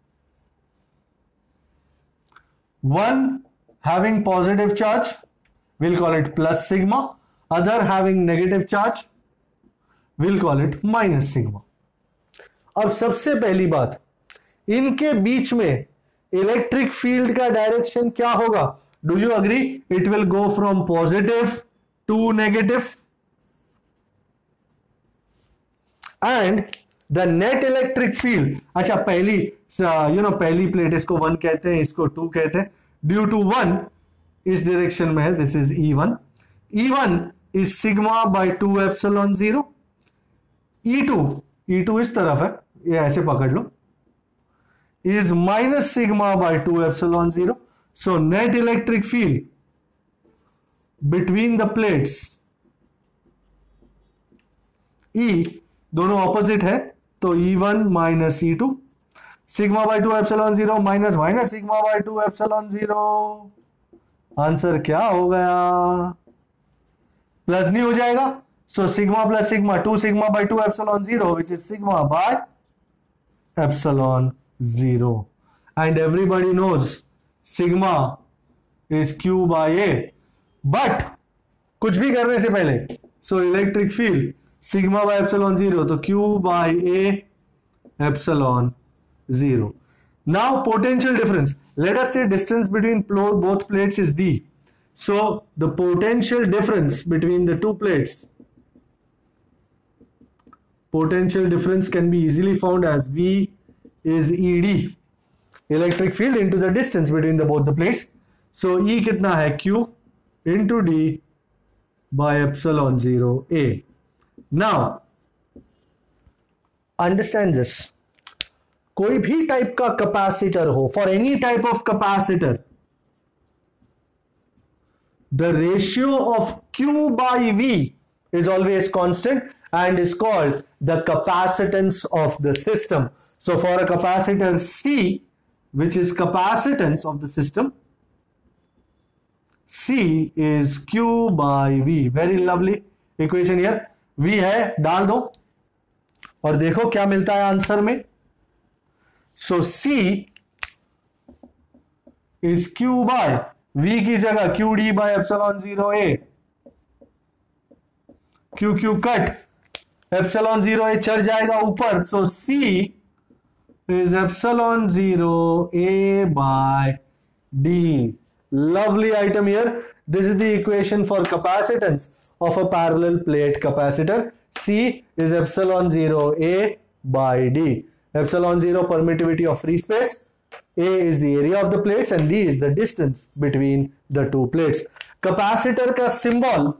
Speaker 1: one having positive charge, we'll call it plus sigma, other having negative charge, we'll call it minus sigma. अब सबसे पहली बात, इनके बीच में electric field का direction क्या होगा? Do you agree? It will go from positive to negative, and the net electric field, अच्छा पहली पहली प्लेट, इसको 1 कहते हैं, इसको 2 कहते हैं। ड्यू टू 1 इस डायरेक्शन में है, this is E1। E1 is sigma by 2 epsilon 0। E2 इस तरफ है, ये ऐसे पकड़ लो, is minus sigma by 2 epsilon 0। So net electric field between the plates E, दोनों ऑपोजिट है, तो E1 minus E2, sigma by 2 epsilon 0 minus minus sigma by 2 epsilon 0। Answer क्या हो गया? प्लस नहीं हो जाएगा, so sigma plus sigma 2 sigma by 2 epsilon 0 which is sigma by epsilon 0। And everybody knows sigma is Q by A, but कुछ भी करने से पहले, so electric field sigma by epsilon 0, तो Q by A epsilon 0। Now potential difference, let us say distance between both plates is d, so the potential difference between the two plates, potential difference can be easily found as V is ED, electric field into the distance between both the plates। so E कितना है? Q into D by epsilon 0 A। now understand this, कोई भी type का capacitor हो, for any type of capacitor, the ratio of Q by V is always constant and is called the capacitance of the system। so for a capacitor C, which is capacitance of the system, C is Q by V। very lovely equation here, V है, डाल दो और देखो क्या मिलता है answer में। so C is Q by V की जगह QD by epsilon 0 A, Q cut, epsilon 0 A चढ़ जाएगा ऊपर, so C is epsilon 0 A by D. Lovely item here. This is the equation for capacitance of a parallel plate capacitor. C is epsilon 0 A by D. Epsilon 0 permittivity of free space, A is the area of the plates and D is the distance between the two plates. Capacitor का symbol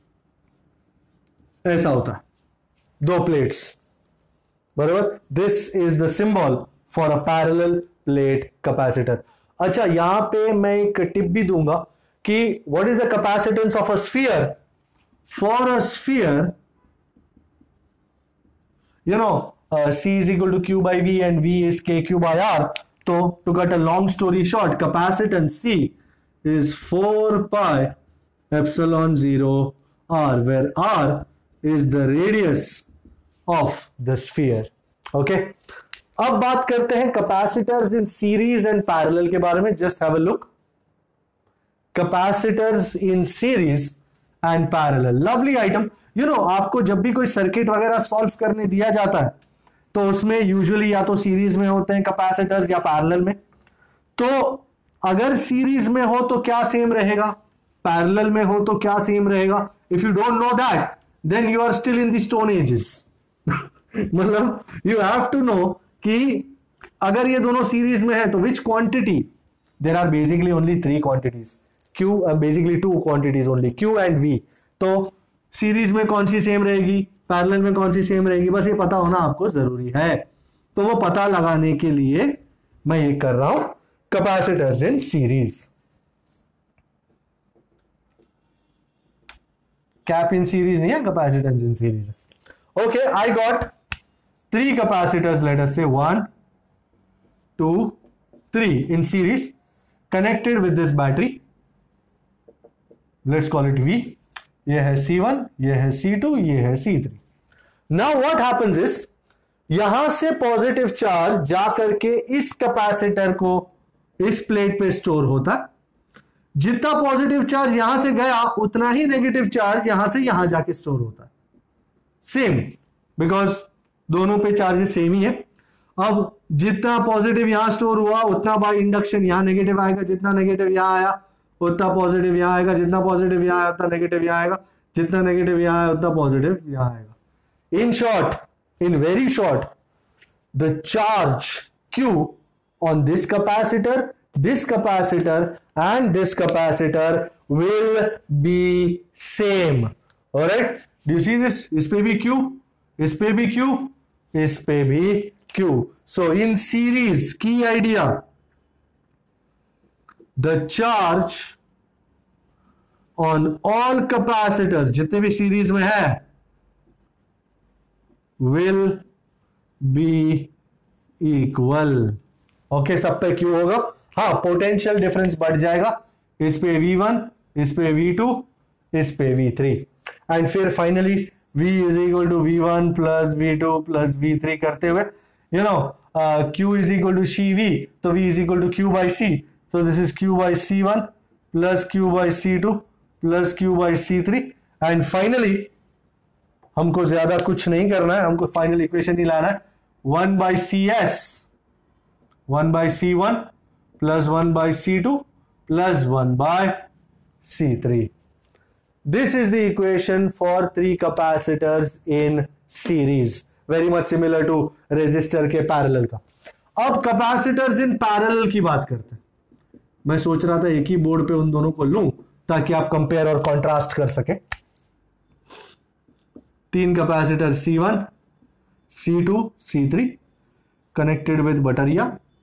Speaker 1: ऐसा होता है, दो plates, बराबर. This is the symbol for a parallel plate capacitor. अच्छा, यहां पे मैं एक टिप भी दूंगा कि what is the capacitance of a sphere. For a sphere, you know, C is equal to Q by V and V is KQ by R. So to cut a long story short, capacitance C is 4 pi epsilon 0 R, where R is the radius of the sphere. Okay. अब बात करते हैं capacitors in series and parallel के बारे में. Just have a look. Capacitors in series and parallel. Lovely item. You know, आपको जब भी कोई सर्किट वगैरह सॉल्व करने दिया जाता है तो उसमें यूजुअली या तो सीरीज में होते हैं कैपेसिटर्स या पैरेलल में. तो अगर सीरीज में हो तो क्या सेम रहेगा, पैरेलल में हो तो क्या सेम रहेगा. If you don't know that then you are still in the stone ages. मतलब यू हैव टू नो कि अगर ये दोनों सीरीज में है तो which quantity. There are basically only 3 quantities. Q, basically 2 quantities only, Q and V. तो series में कौन सी सेम रहेगी, पैरेलल में कौन सी सेम रहेगी, बस ये पता होना आपको जरूरी है. तो वो पता लगाने के लिए मैं ये कर रहा हूं capacitors in series. Cap in series नहीं है, capacitance in series. Okay, I got 3 capacitors, let us say 1 2 3 in series connected with this battery. Let's call it V. ये है C1, ये है C2, ये है C3. Now what happens is, यहां से पॉजिटिव चार्ज जाकर के इस कैपेसिटर को इस प्लेट पे स्टोर होता है. जितना पॉजिटिव चार्ज यहां से गया उतना ही नेगेटिव चार्ज यहां से यहां जाके स्टोर होता है. सेम, बिकॉज दोनों पे चार्जेस सेम ही है. अब जितना पॉजिटिव यहां स्टोर हुआ उतना बाय इंडक्शन यहां नेगेटिव आएगा, जितना नेगेटिव यहां आया उतना पॉजिटिव यहां आएगा, जितना पॉजिटिव यहां आया उतना नेगेटिव यहां आएगा, जितना नेगेटिव यहां आया उतना पॉजिटिव यहां आएगा. In short, in very short, the charge Q on this capacitor and this capacitor will be same. Alright, do you see this? इस पे भी Q, इस पे भी Q, इस पे भी Q. So in series, key idea, the charge on all capacitors जितने भी सीरीज में है will be equal. ओके, सब पे Q होगा. हाँ, पोटेंशियल डिफरेंस बढ़ जाएगा. इस पे V1, इस पे V2, इस पे V3, एंड फिर finally V is equal to V1 plus V2 plus V3 करते हुए you know Q is equal to CV, तो V is equal to Q by C. So this is Q by C1 plus Q by C2 plus Q by C3, and finally हमको ज्यादा कुछ नहीं करना है, हमको फाइनल इक्वेशन ही लाना है. 1 by CS, 1 by C1 plus 1 by C2 plus 1 by C3. This is the equation for 3 capacitors in series, very much similar to resistor के parallel का. अब capacitors in parallel की बात करते हैं. मैं सोच रहा था एक ही बोर्ड पे उन दोनों को लूं ताकि आप कंपेयर और कंट्रास्ट कर सके. 3 capacitor C1, C2, C3 connected with बैटरिया.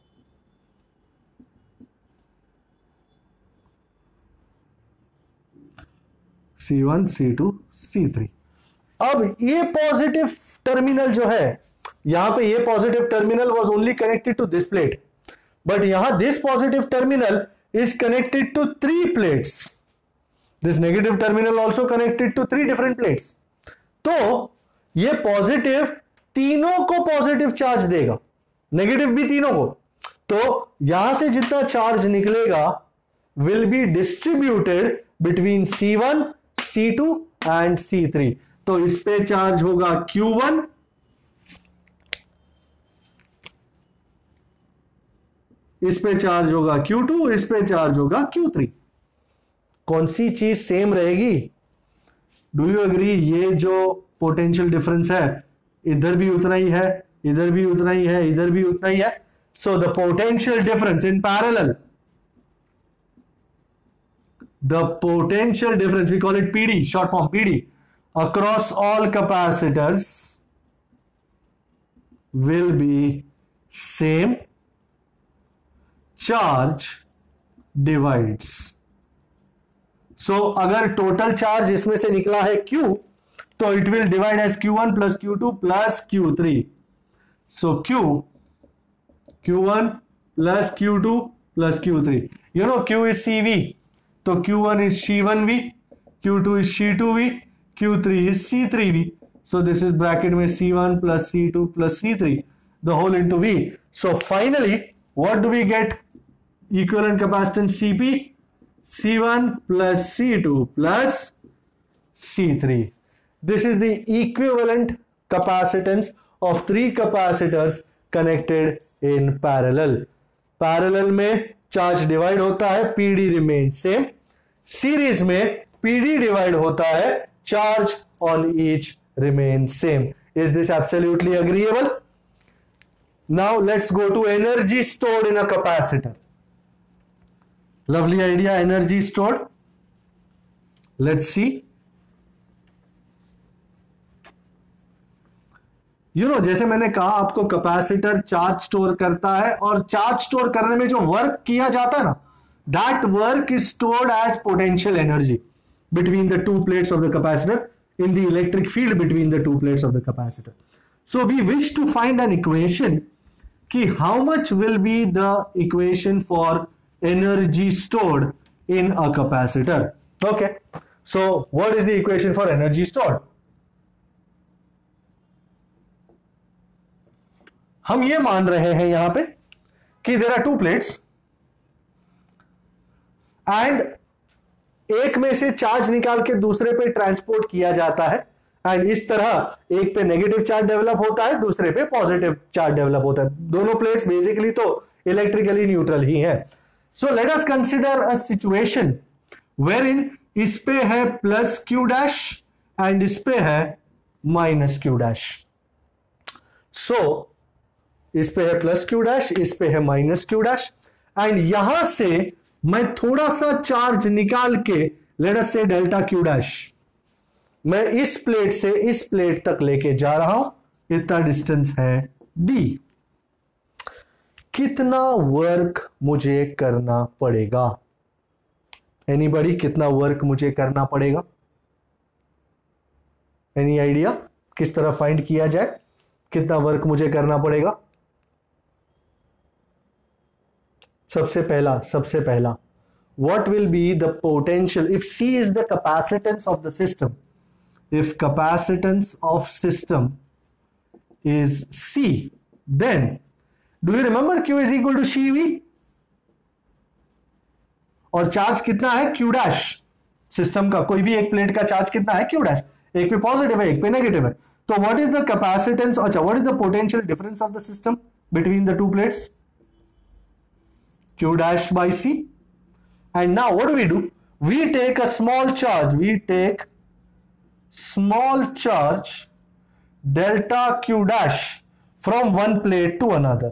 Speaker 1: C1, C2, C3. अब ये पॉजिटिव टर्मिनल जो है, यहां पे ये positive terminal was only connected to this plate, but यहां this positive terminal is connected to 3 plates. This negative terminal also connected to 3 different plates. तो ये पॉजिटिव तीनों को पॉजिटिव चार्ज देगा, नेगेटिव भी तीनों को. तो यहां से जितना चार्ज निकलेगा will be distributed between C1, C2 and C3. तो इस पे चार्ज होगा Q1, इस पे चार्ज होगा Q2, इस पे चार्ज होगा Q3। कौन सी चीज सेम रहेगी? Do you agree? ये जो पोटेंशियल डिफरेंस है, इधर भी उतना ही है, इधर भी उतना ही है, इधर भी उतना ही है। So the potential difference in parallel, the potential difference, we call it PD, short form PD, across all capacitors will be same, charge divides. So अगर टोटल चार्ज इसमें से निकला है Q, तो it will divide as Q1 plus Q2 plus Q3. So Q1 plus Q2 plus Q3. You know Q is CV. तो Q1 is C1V, Q2 is C2V, Q3 is C3V. So this is bracket में C1 plus C2 plus C3, the whole into V. So finally, what do we get? Equivalent capacitance CP, C1 plus C2 plus C3. This is the equivalent capacitance of three capacitors connected in parallel. Parallel में charge divide होता है, PD remain same. Series में PD divide होता है, charge on each remain same. Is this absolutely agreeable? Now let's go to energy stored in a capacitor. Lovely idea, energy stored. Let's see. जैसे मैंने कहा आपको, capacitor charge store करता है, और चार्ज स्टोर करने में जो वर्क किया जाता है ना, that work is stored as potential energy between the two plates of the capacitor, in the electric field between the two plates of the capacitor. So we wish to find an equation कि how much will be the equation for energy stored in a capacitor. Okay, so what is the equation for energy stored? हम ये मान रहे हैं यहां पे कि there are two plates and एक में से चार्ज निकाल के दूसरे पे ट्रांसपोर्ट किया जाता है, एंड इस तरह एक पे नेगेटिव चार्ज डेवलप होता है, दूसरे पे पॉजिटिव चार्ज डेवलप होता है। दोनों प्लेट्स बेसिकली तो इलेक्ट्रिकली न्यूट्रल ही है। So let us consider a situation where in इस पे है प्लस क्यू डैश एंड इस पे है माइनस क्यू डैश। सो इस पे है प्लस क्यू डैश, इस पे है माइनस क्यू डैश, एंड यहां से मैं थोड़ा सा चार्ज निकाल के, लेट अस से डेल्टा क्यू डैश, मैं इस प्लेट से इस प्लेट तक लेके जा रहा हूं। इतना डिस्टेंस है d। कितना वर्क मुझे करना पड़ेगा? एनीबॉडी, कितना वर्क मुझे करना पड़ेगा? एनी आइडिया किस तरह फाइंड किया जाए? कितना वर्क मुझे करना पड़ेगा? सबसे पहला what will be the potential if C is the capacitance of the system? If capacitance of system is C, then do you remember Q is equal to CV? और चार्ज कितना है? Q dash. सिस्टम का कोई भी एक plate का charge कितना है? Q dash. एक पे पॉजिटिव है, एक पे नेगेटिव है। तो what is the capacitance? अच्छा, what is the potential difference of the system between the two plates? Q dash by C. And now what do? We take a small charge. We take small charge delta Q dash from one plate to another.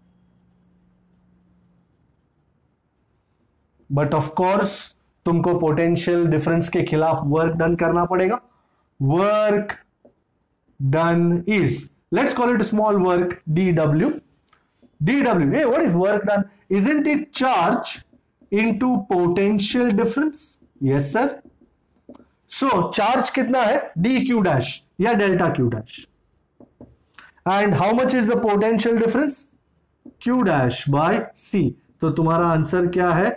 Speaker 1: But of course, तुमको potential difference के खिलाफ work done करना पड़ेगा। Work done is, let's call it a small work, dW. dW, hey, what is work done? Isn't it charge into potential difference? Yes, sir. So, charge कितना है? dQ dash या delta Q dash. And how much is the potential difference? Q dash by C. तो तुम्हारा answer क्या है?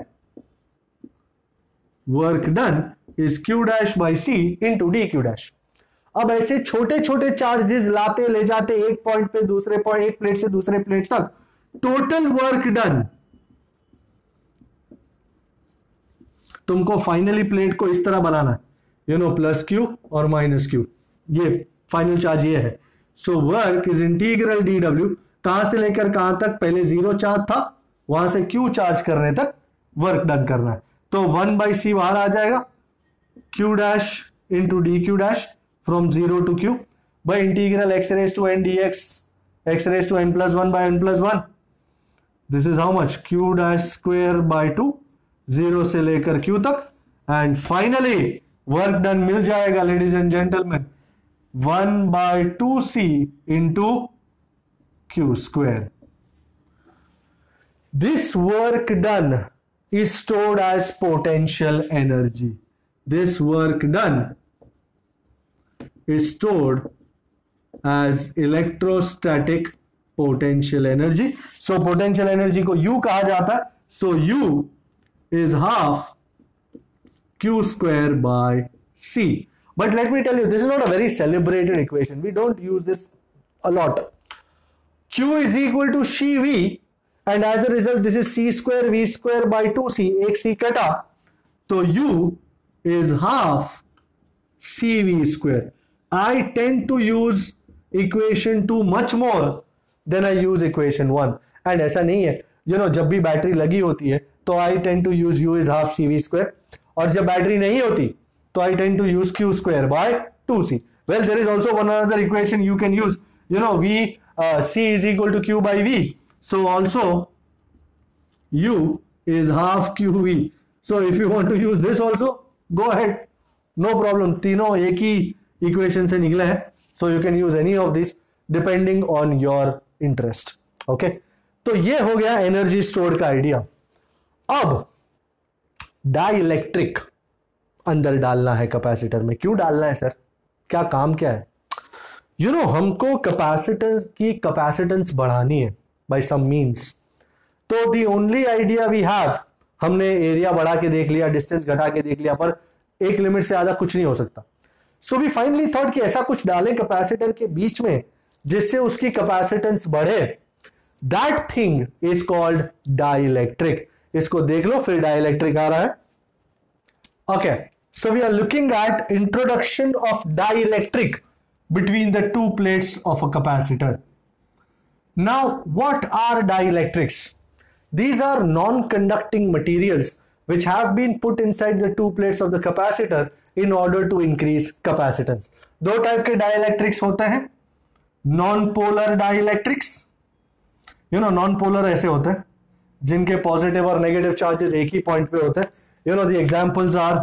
Speaker 1: Work done is Q dash by C into dQ dash. अब ऐसे छोटे छोटे चार्जेस लाते ले जाते एक पॉइंट पे दूसरे पॉइंट, एक प्लेट से दूसरे प्लेट तक, टोटल वर्क डन तुमको फाइनली प्लेट को इस तरह बनाना है, प्लस क्यू और माइनस क्यू, ये फाइनल चार्ज ये है। So work is integral dW, कहां से लेकर कहां तक? पहले जीरो चार्ज था, वहां से Q चार्ज करने तक वर्क डन करना है। तो 1/c बाहर आ जाएगा, Q dash into d Q dash from 0 to Q by integral x raised to n dx x raised to n plus 1 by n plus 1. This is how much? Q dash square by 2, 0 से लेकर Q तक, and finally work done मिल जाएगा ladies and gentleman 1/2c into Q square. This work done is stored as potential energy. This work done is stored as electrostatic potential energy. So potential energy को U कहा जाता है. So U is half Q square by C. But let me tell you, this is not a very celebrated equation. We don't use this a lot. Q is equal to CV, and as a result, this is C square V square by 2C. एक C कटा, तो U is half CV square. I tend to use equation 2 much more than I use equation 1. And ऐसा नहीं है, जब भी battery लगी होती है तो I tend to use U is half CV square, और जब बैटरी नहीं होती तो I tend to use Q square by 2C. Well, there is also one other equation you can use. C is equal to Q by V. So also U is half QV. So if you want to use this also, go ahead. No problem. तीनों एक ही equation से निकले हैं, so you can use any of this depending on your interest. Okay, तो ये हो गया energy store का आइडिया. अब डाई इलेक्ट्रिक अंदर डालना है कैपेसिटर में. क्यों डालना है सर, क्या काम क्या है? हमको कैपेसिटर की कैपेसिटेंस बढ़ानी है बाय सम मींस. तो the only idea we have, हमने एरिया बढ़ा के देख लिया, डिस्टेंस घटा के देख लिया, पर एक लिमिट से ज्यादा कुछ नहीं हो सकता. सो वी फाइनली थॉट कि ऐसा कुछ डालें कैपेसिटर के बीच में जिससे उसकी कैपेसिटेंस बढ़े. That thing is called dielectric. इसको देख लो, फिर डाइलेक्ट्रिक आ रहा है. Okay, so we are looking at introduction of dielectric between the two plates of a capacitor. Now, what are dielectrics? These are non-conducting materials which have been put inside the two plates of the capacitor in order to increase capacitance. दो type के dielectrics होते हैं. Non-polar dielectrics, non-polar ऐसे होते हैं जिनके positive और negative charges एक ही पॉइंट पे होते हैं. The examples are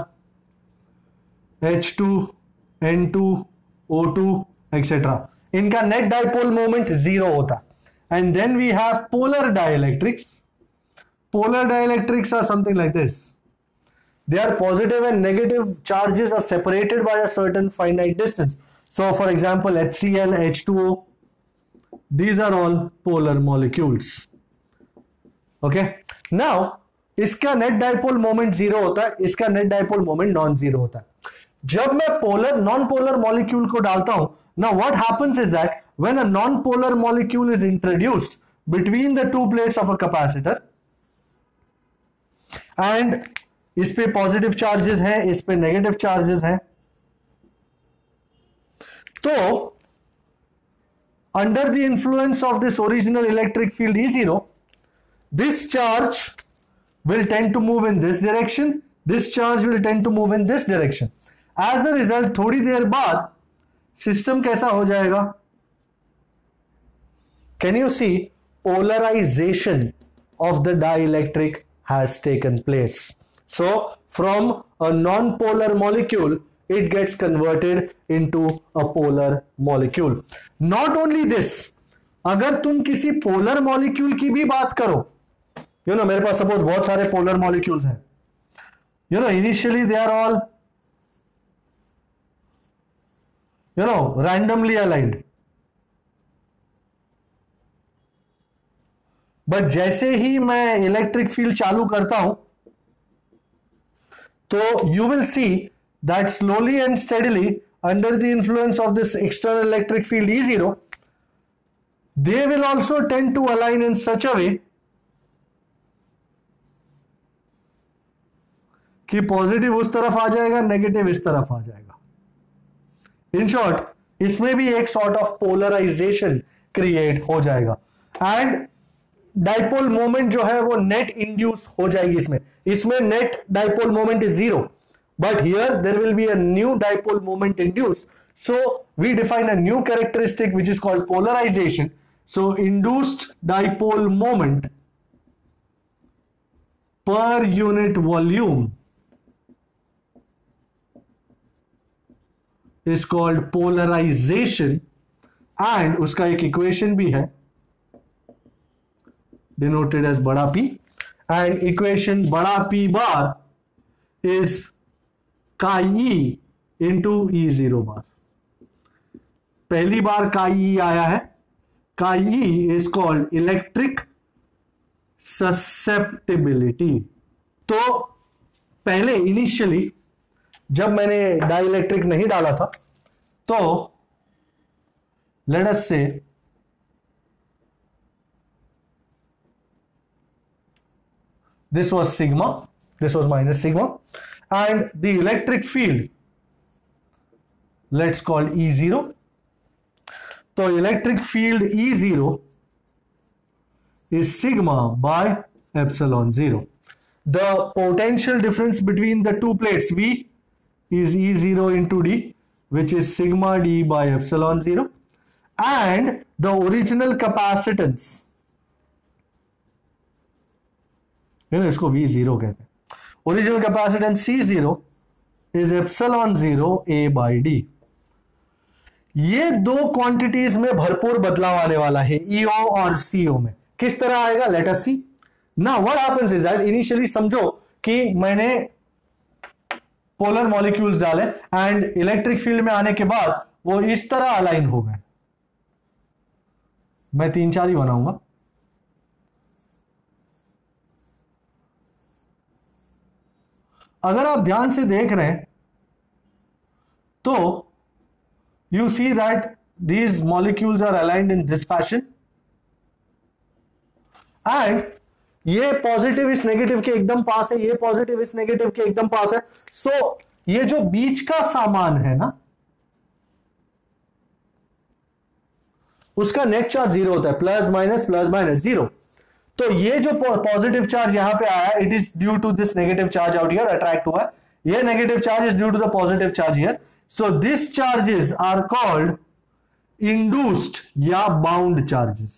Speaker 1: H2, N2, O2, etc. इनका नेट डाइपोल मोमेंट 0 होता है. And then we have polar dielectrics. Polar dielectrics are something like this. Their positive and negative charges are separated by a certain finite distance. So for example, HCl, H2O, these are all polar molecules. Okay. Now, इसका net dipole moment 0 होता है, इसका net dipole moment non 0 होता है. जब मैं polar non polar molecule को डालता हूं, now what happens is that when a non-polar molecule is introduced between the two plates of a capacitor, and इस पे पॉजिटिव चार्जेस हैं, इस पे नेगेटिव चार्जेस हैं, तो under the influence of this original electric field E0, this charge will tend to move in this direction, this charge will tend to move in this direction. As a result, थोड़ी देर बाद system कैसा हो जाएगा? Can you see polarization of the dielectric has taken place? So from a non-polar molecule, it gets converted into a polar molecule. Not only this, अगर तुम किसी polar molecule की भी बात करो, मेरे पास सपोज बहुत सारे polar molecules हैं, initially they are all randomly aligned, but जैसे ही मैं इलेक्ट्रिक फील्ड चालू करता हूं तो you will see that slowly and steadily under the influence of this external electric field E0, they will also tend to align in such a way कि positive उस तरफ आ जाएगा, नेगेटिव इस तरफ आ जाएगा. इन शॉर्ट, इसमें भी एक सॉर्ट ऑफ पोलराइजेशन क्रिएट हो जाएगा. एंड डाइपोल मोमेंट जो है वो नेट इंड्यूस हो जाएगी इसमें net dipole moment is 0, but here there will be a new dipole moment induced. So we define a new characteristic which is called polarization. So induced dipole moment per unit volume is called polarization, and उसका एक equation भी है denoted as बड़ा P, and equation बड़ा P bar is chi e into E0 बार. पहली बार chi e आया है. Chi e is called electric susceptibility. तो पहले इनिशियली जब मैंने डाइलेक्ट्रिक नहीं डाला था तो लेट अस से this was sigma, this was minus sigma, and the electric field let's call E0. So electric field E0 is sigma by epsilon 0. The potential difference between the two plates V is E0 into D, which is sigma D by epsilon 0, and the original capacitance, इसको V0 कहते हैं. Original capacitance C0 is epsilon 0 A by D. ये दो quantities में भरपूर बदलाव आने वाला है EO और CO में. किस तरह आएगा? Let us see. Now what happens is that initially समझो कि मैंने पोलर मॉलिक्यूल्स डाले एंड इलेक्ट्रिक फील्ड में आने के बाद वो इस तरह अलाइन हो गए. मैं 3-4 ही बनाऊंगा. अगर आप ध्यान से देख रहे हैं तो you see that these molecules are aligned in this fashion, and ये पॉजिटिव इस नेगेटिव के एकदम पास है, ये पॉजिटिव इस नेगेटिव के एकदम पास है. सो ये जो बीच का सामान है ना, उसका नेट चार्ज 0 होता है. Plus minus 0. तो ये जो पॉजिटिव चार्ज यहां पे आया, it is due to this negative charge out here attract हुआ. ये negative charge is due to the positive charge here. So this charges are called induced या बाउंड चार्जेस.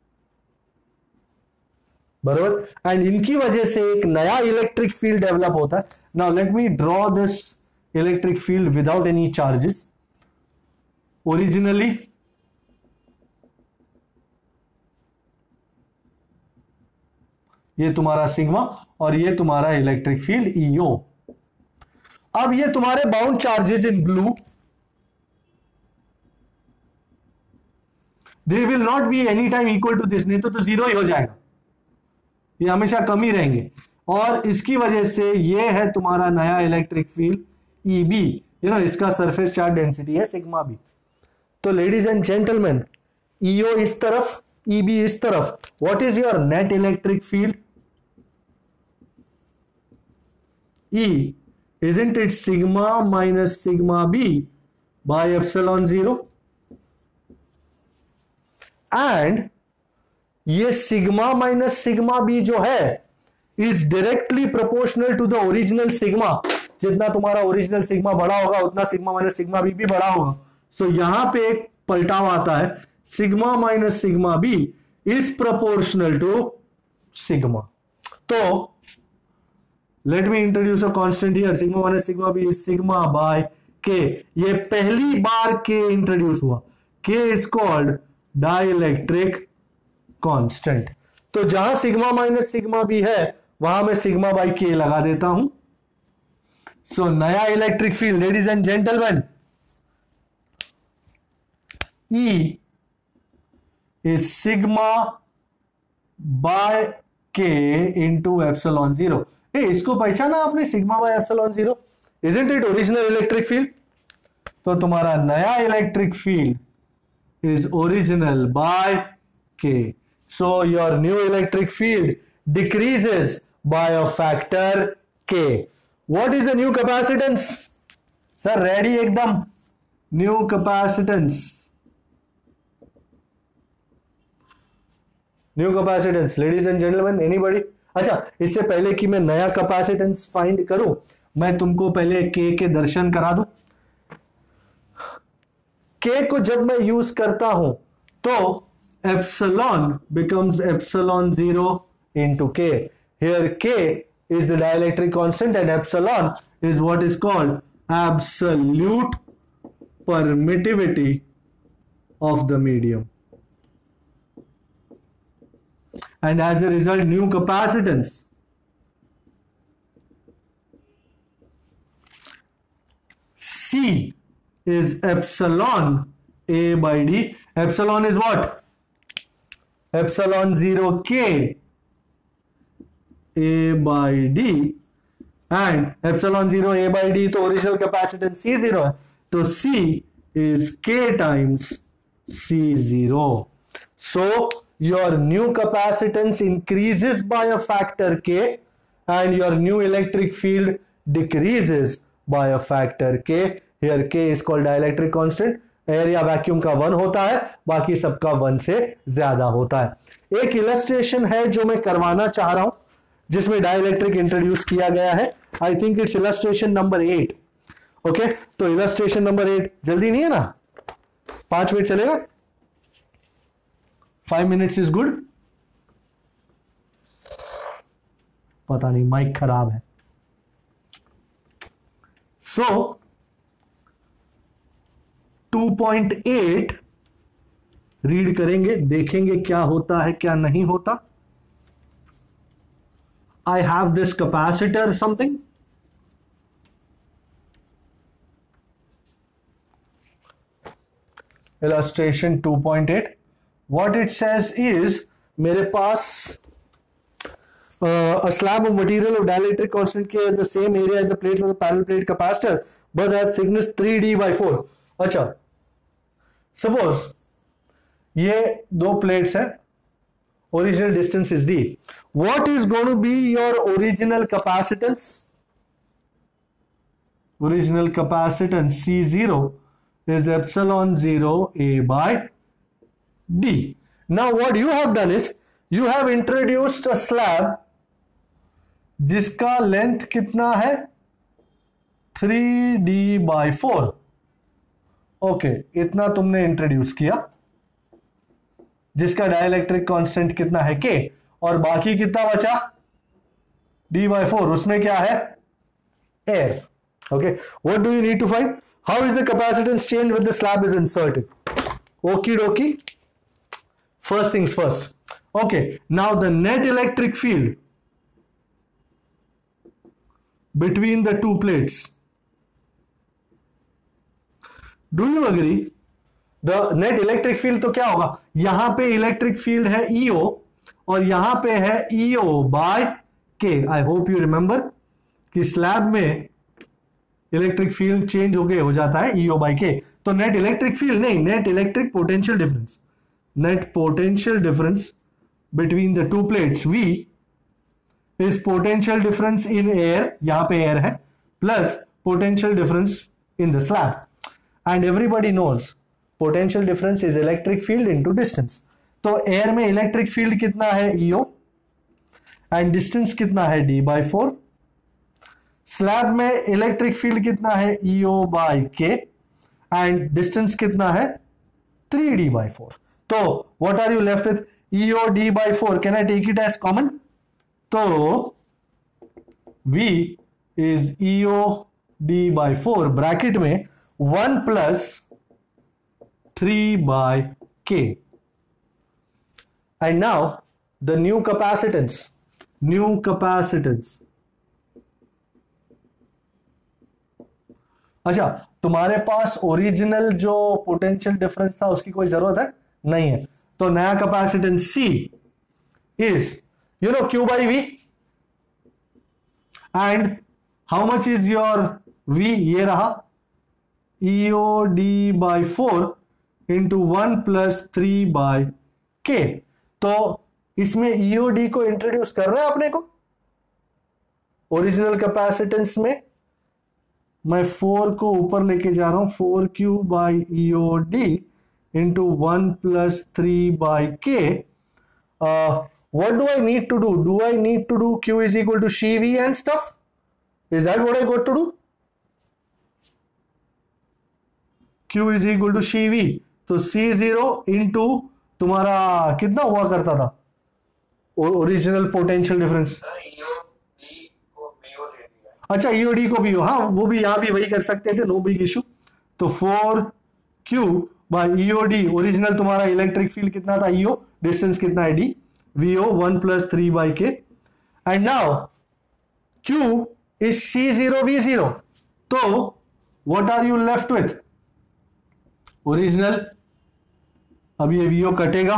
Speaker 1: बरोबर. एंड इनकी वजह से एक नया इलेक्ट्रिक फील्ड डेवलप होता है. Now let me draw this electric field without any charges. Originally ये तुम्हारा सिग्मा और ये तुम्हारा इलेक्ट्रिक फील्ड ईओ. अब ये तुम्हारे bound charges in blue, they will not be any time equal to this. नहीं तो 0 ही हो जाएगा, ये हमेशा कम ही रहेंगे. और इसकी वजह से ये है तुम्हारा नया इलेक्ट्रिक फील्ड ईबी. इसका सरफेस चार्ज डेंसिटी है सिग्मा बी. तो लेडीज एंड जेंटलमैन, ईओ इस तरफ, ईबी इस तरफ. What is your net electric field? E, isn't it sigma minus sigma b by epsilon 0? And ये sigma minus sigma b जो है is directly proportional to the original sigma. जितना तुम्हारा original sigma बड़ा होगा उतना सिग्मा माइनस सिग्मा बी भी बड़ा होगा. सो यहां पे एक पलटाव आता है. Sigma minus sigma B is proportional to sigma. तो let me introduce a constant here. Sigma minus sigma B is sigma by K. ये पहली बार के इंट्रोड्यूस हुआ. के इज कॉल्ड डाइलेक्ट्रिक कांस्टेंट. तो जहां सिग्मा माइनस सिग्मा बी है वहां मैं सिग्मा बाय के लगा देता हूं. सो नया electric field ladies and gentlemen, E is sigma by k into epsilon 0. इसको पहचाना आपने, sigma by epsilon 0. Isn't it original electric field? तो तुम्हारा नया electric field is original by k. So your new electric field decreases by a factor k. What is the new capacitance? Sir, ready एकदम. New capacitance new capacitance, ladies and gentlemen, anybody? अच्छा, इससे पहले कि मैं नया capacitance find करूं, मैं तुमको पहले के दर्शन करा दूं। के को जब मैं यूज करता हूं तो epsilon becomes epsilon 0 into k. Here k is the dielectric constant and epsilon is what is called absolute permittivity of the medium. And as a result, new capacitance C is epsilon A by D. Epsilon is what? Epsilon 0 k A by D, and epsilon 0 A by D तो original capacitance C0 है, तो C is K times C0. So your new capacitance increases by a factor K and your new electric field decreases by a factor K. Here K is called dielectric constant. Air या vacuum का 1 होता है, बाकी सबका 1 से ज्यादा होता है। एक इलस्ट्रेशन है जो मैं करवाना चाह रहा हूं जिसमें डाइलेक्ट्रिक इंट्रोड्यूस किया गया है। I think it's illustration number 8। ओके, तो इलस्ट्रेशन नंबर 8 जल्दी नहीं है ना, 5 मिनट चलेगा? 5 मिनट्स इज गुड? पता नहीं, माइक खराब है। सो 2.8 रीड करेंगे, देखेंगे क्या होता है क्या नहीं होता। I have this capacitor something. Illustration 2.8. What it says is मेरे पास a slab of material of dielectric constant K has the same area as the plates of the parallel plate capacitor but has thickness 3d/4. अच्छा, suppose ये दो plates हैं, original distance is d. What is going to be your original capacitance? Original capacitance C0 is epsilon 0 A by D. Now what you have done is you have introduced a slab जिसका length कितना है 3d/4. Okay, इतना तुमने introduce किया, जिसका dielectric constant कितना है k, और बाकी कितना बचा d/4, उसमें क्या है air. Okay, what do you need to find? How is the capacitance change with the slab is inserted? Okey dokey, first things first. Okay, now the net electric field between the two plates. Do you agree? The net electric field तो क्या होगा, यहां पे electric field है EO और यहां पे है EO by K. I hope you remember कि स्लैब में इलेक्ट्रिक फील्ड चेंज हो जाता है ईओ बाय के. तो नेट इलेक्ट्रिक फील्ड नहीं, net electric potential difference, net potential difference between the two plates V is potential difference in air, यहां पे air है, plus potential difference in the slab. And everybody knows potential difference is electric field into distance. तो air में electric field कितना है EO and distance कितना है d/4. Slab में इलेक्ट्रिक फील्ड कितना है EO by K and distance कितना है 3d/4. तो what are you left with? EO d/4. Can I take it as common? तो V is EO d/4 bracket में 1 plus 3/k. And now the new capacitance. अच्छा, तुम्हारे पास original जो potential difference था उसकी कोई जरूरत है नहीं है, तो नया capacitance C is Q by V. And how much is your V? ये रहा EO d/4 into 1 plus 3/k. तो इसमें EOD को इंट्रोड्यूस कर रहे हैं अपने को ओरिजिनल कैपेसिटेंस में. मैं 4 को ऊपर लेके जा रहा हूं, 4Q by EOD into 1 plus 3/k. what do I need to do? Do I need to do Q is equal to CV and stuff? Is that what I got to do? Q is equal to CV, तो C0 into तुम्हारा कितना हुआ करता था original potential difference? अच्छा EOD को भी हो, हाँ वो भी यहां भी वही कर सकते थे, नो बिग इशू. तो 4Q बाय ईओडी, ओरिजिनल तुम्हारा इलेक्ट्रिक फील्ड कितना था ईओ, डिस्टेंस कितना है D, VO 1 + 3/k. And now Q is C0 V0. तो what are you left with? Original, अब ये वीओ कटेगा,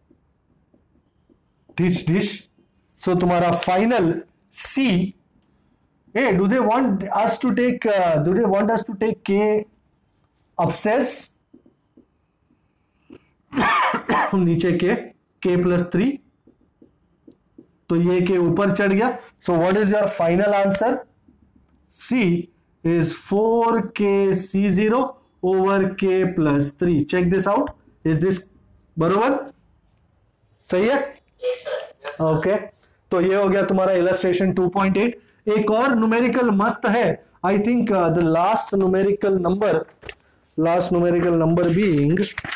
Speaker 1: डिश. सो तुम्हारा final C. Hey, do they want us to take K upstairs? नीचे K + 3, तो ये K ऊपर चढ़ गया. So what is your final answer? C is 4K C0 over K + 3. Check this out. Is this बरोबर? सही है? ओके, तो ये हो गया तुम्हारा इलस्ट्रेशन 2.8. एक और न्यूमेरिकल मस्त है, I think the last numerical number being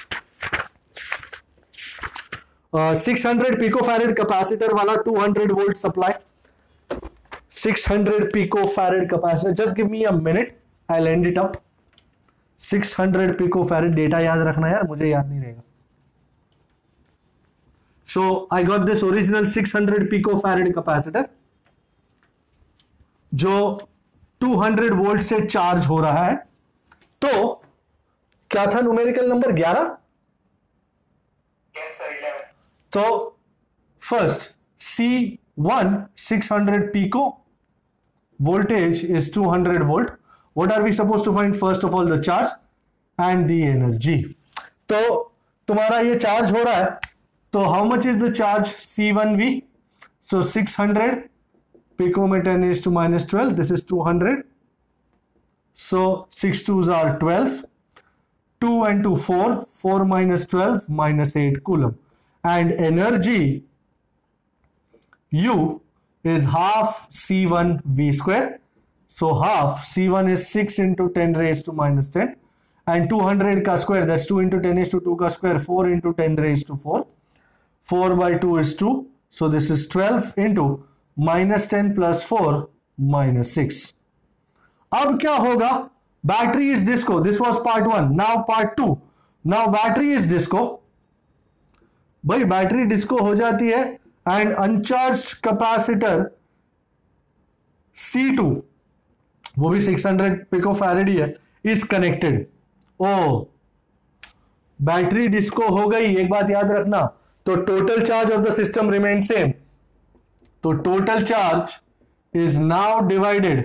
Speaker 1: 600 picofarad capacitor वाला 200 volt supply. 600 picofarad capacitor, just give me a minute, I will end it up. 600 picofarad, data याद रखना यार, मुझे याद नहीं रहेगा. So I got this original 600 picofarad capacitor जो 200 volt से चार्ज हो रहा है. तो क्या था न्यूमेरिकल नंबर 11?
Speaker 2: Yes, sir, 11.
Speaker 1: तो first C1 600 pico, voltage is 200 volt. What are we supposed to find? First of all the charge and the energy. तो तुम्हारा ये चार्ज हो रहा है, तो how much is the charge C1V? So 600 pico में 10 raised to -12, this is 200. So 6 2s are 12. 2 and 2 4, 4 - 12 -8 coulomb. And energy U is half C1 V square. So half C1 is 6 into 10 raised to -10. And 200 का square, that's 2 into 10 raised to 2 का square, 4 into 10 raised to 4. 4/2 is 2. So this is 12 into -10 + 4 -6. अब क्या होगा? Battery is disco. This was part 1. Now part 2. Now battery is disco. भाई battery disco हो जाती है and अनचार्ज capacitor C2, वो भी 600 पिकोफैरेड ही है, is connected. Oh battery disco हो गई, एक बात याद रखना. तो total charge of the system remain same. तो total charge is now divided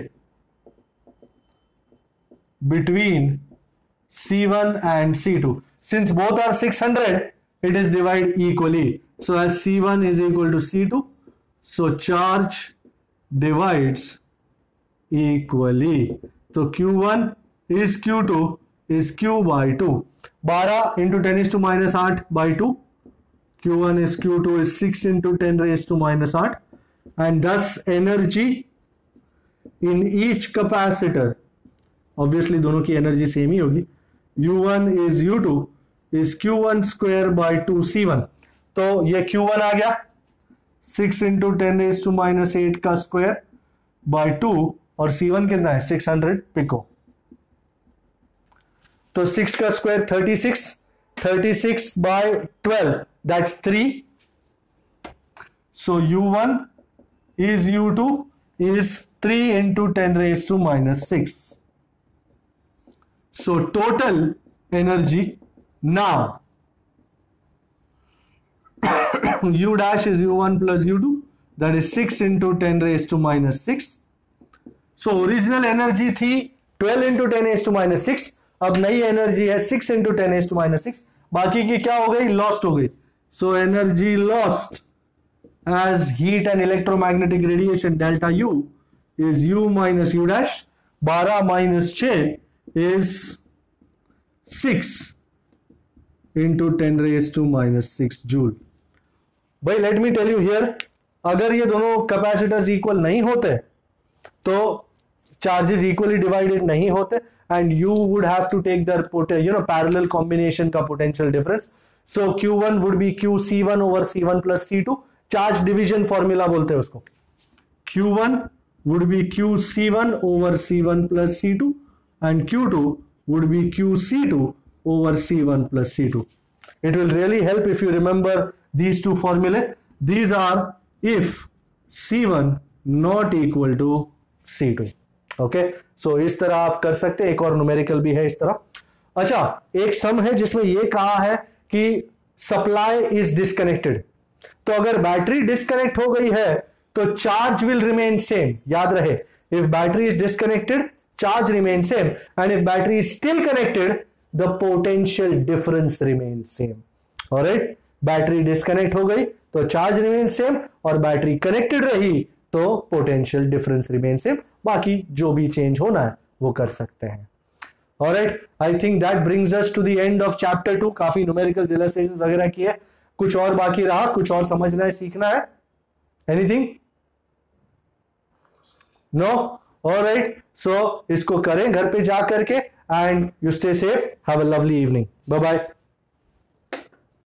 Speaker 1: between C1 and C2. Since both are 600, it is divided equally. So as C1 is equal to C2, so charge divides equally. So Q1 is Q2 is Q/2. 12 into 10 raised to -8/2. Q1 is Q2 is 6 into 10 raised to -8. And thus energy in each capacitor, obviously दोनों की energy same ही होगी. U1 is U2 is Q1 square by 2C1. तो ये Q1 आ गया 6 into 10 raised to -8 का square by 2, और C1 कितना है 600 पिको. तो 6 का square 36 by 12, that's 3. So U1 is U2 is 3 into 10 raised to -6. So total energy now U dash is U1 plus U2, that is 6 into 10 raised to -6. So original energy थी 12 into 10 raised to -6, अब नई energy है 6 into 10 raised to -6. बाकी की क्या हो गई? Lost हो गई. सो energy lost as heat and electromagnetic radiation delta U is U minus U dash. 12 minus 6 is 6 into 10 raised to -6 joule. भाई let me tell you here, अगर ये दोनों कैपेसिटर्स इक्वल नहीं होते तो चार्जेस इक्वली डिवाइडेड नहीं होते, and you would have to take the parallel combination का potential difference. So Q1 would be QC1 over C1 plus C2. Charge division formula बोलते हैं उसको. Q1 would be QC1 over C1 plus C2, and Q2 would be QC2 over C1 plus C2. It will really help if you remember these two formulae. These are if C1 not equal to C2. Okay, so इस तरह आप कर सकते हैं. एक और numerical भी है इस तरह. अच्छा, एक सम है जिसमें ये कहा है कि सप्लाई इज डिस्कनेक्टेड. तो अगर बैटरी डिस्कनेक्ट हो गई है तो चार्ज विल रिमेन सेम. याद रहे, if battery is disconnected charge remain same, and if battery is still connected the potential difference remain same. Alright, battery disconnect हो गई तो चार्ज रिमेन सेम, और बैटरी कनेक्टेड रही तो पोटेंशियल डिफरेंस रिमेन सेम. बाकी जो भी चेंज होना है वो कर सकते हैं. Alright, I think that brings us to the end of chapter 2. काफी न्यूमेरिकल इलस्ट्रेशन वगैरह किए. कुछ और बाकी रहा, कुछ और समझना है, सीखना है? एनीथिंग? नो? ऑलराइट, सो इसको करें घर पे जा करके, and you stay safe. Have a lovely evening. Bye bye.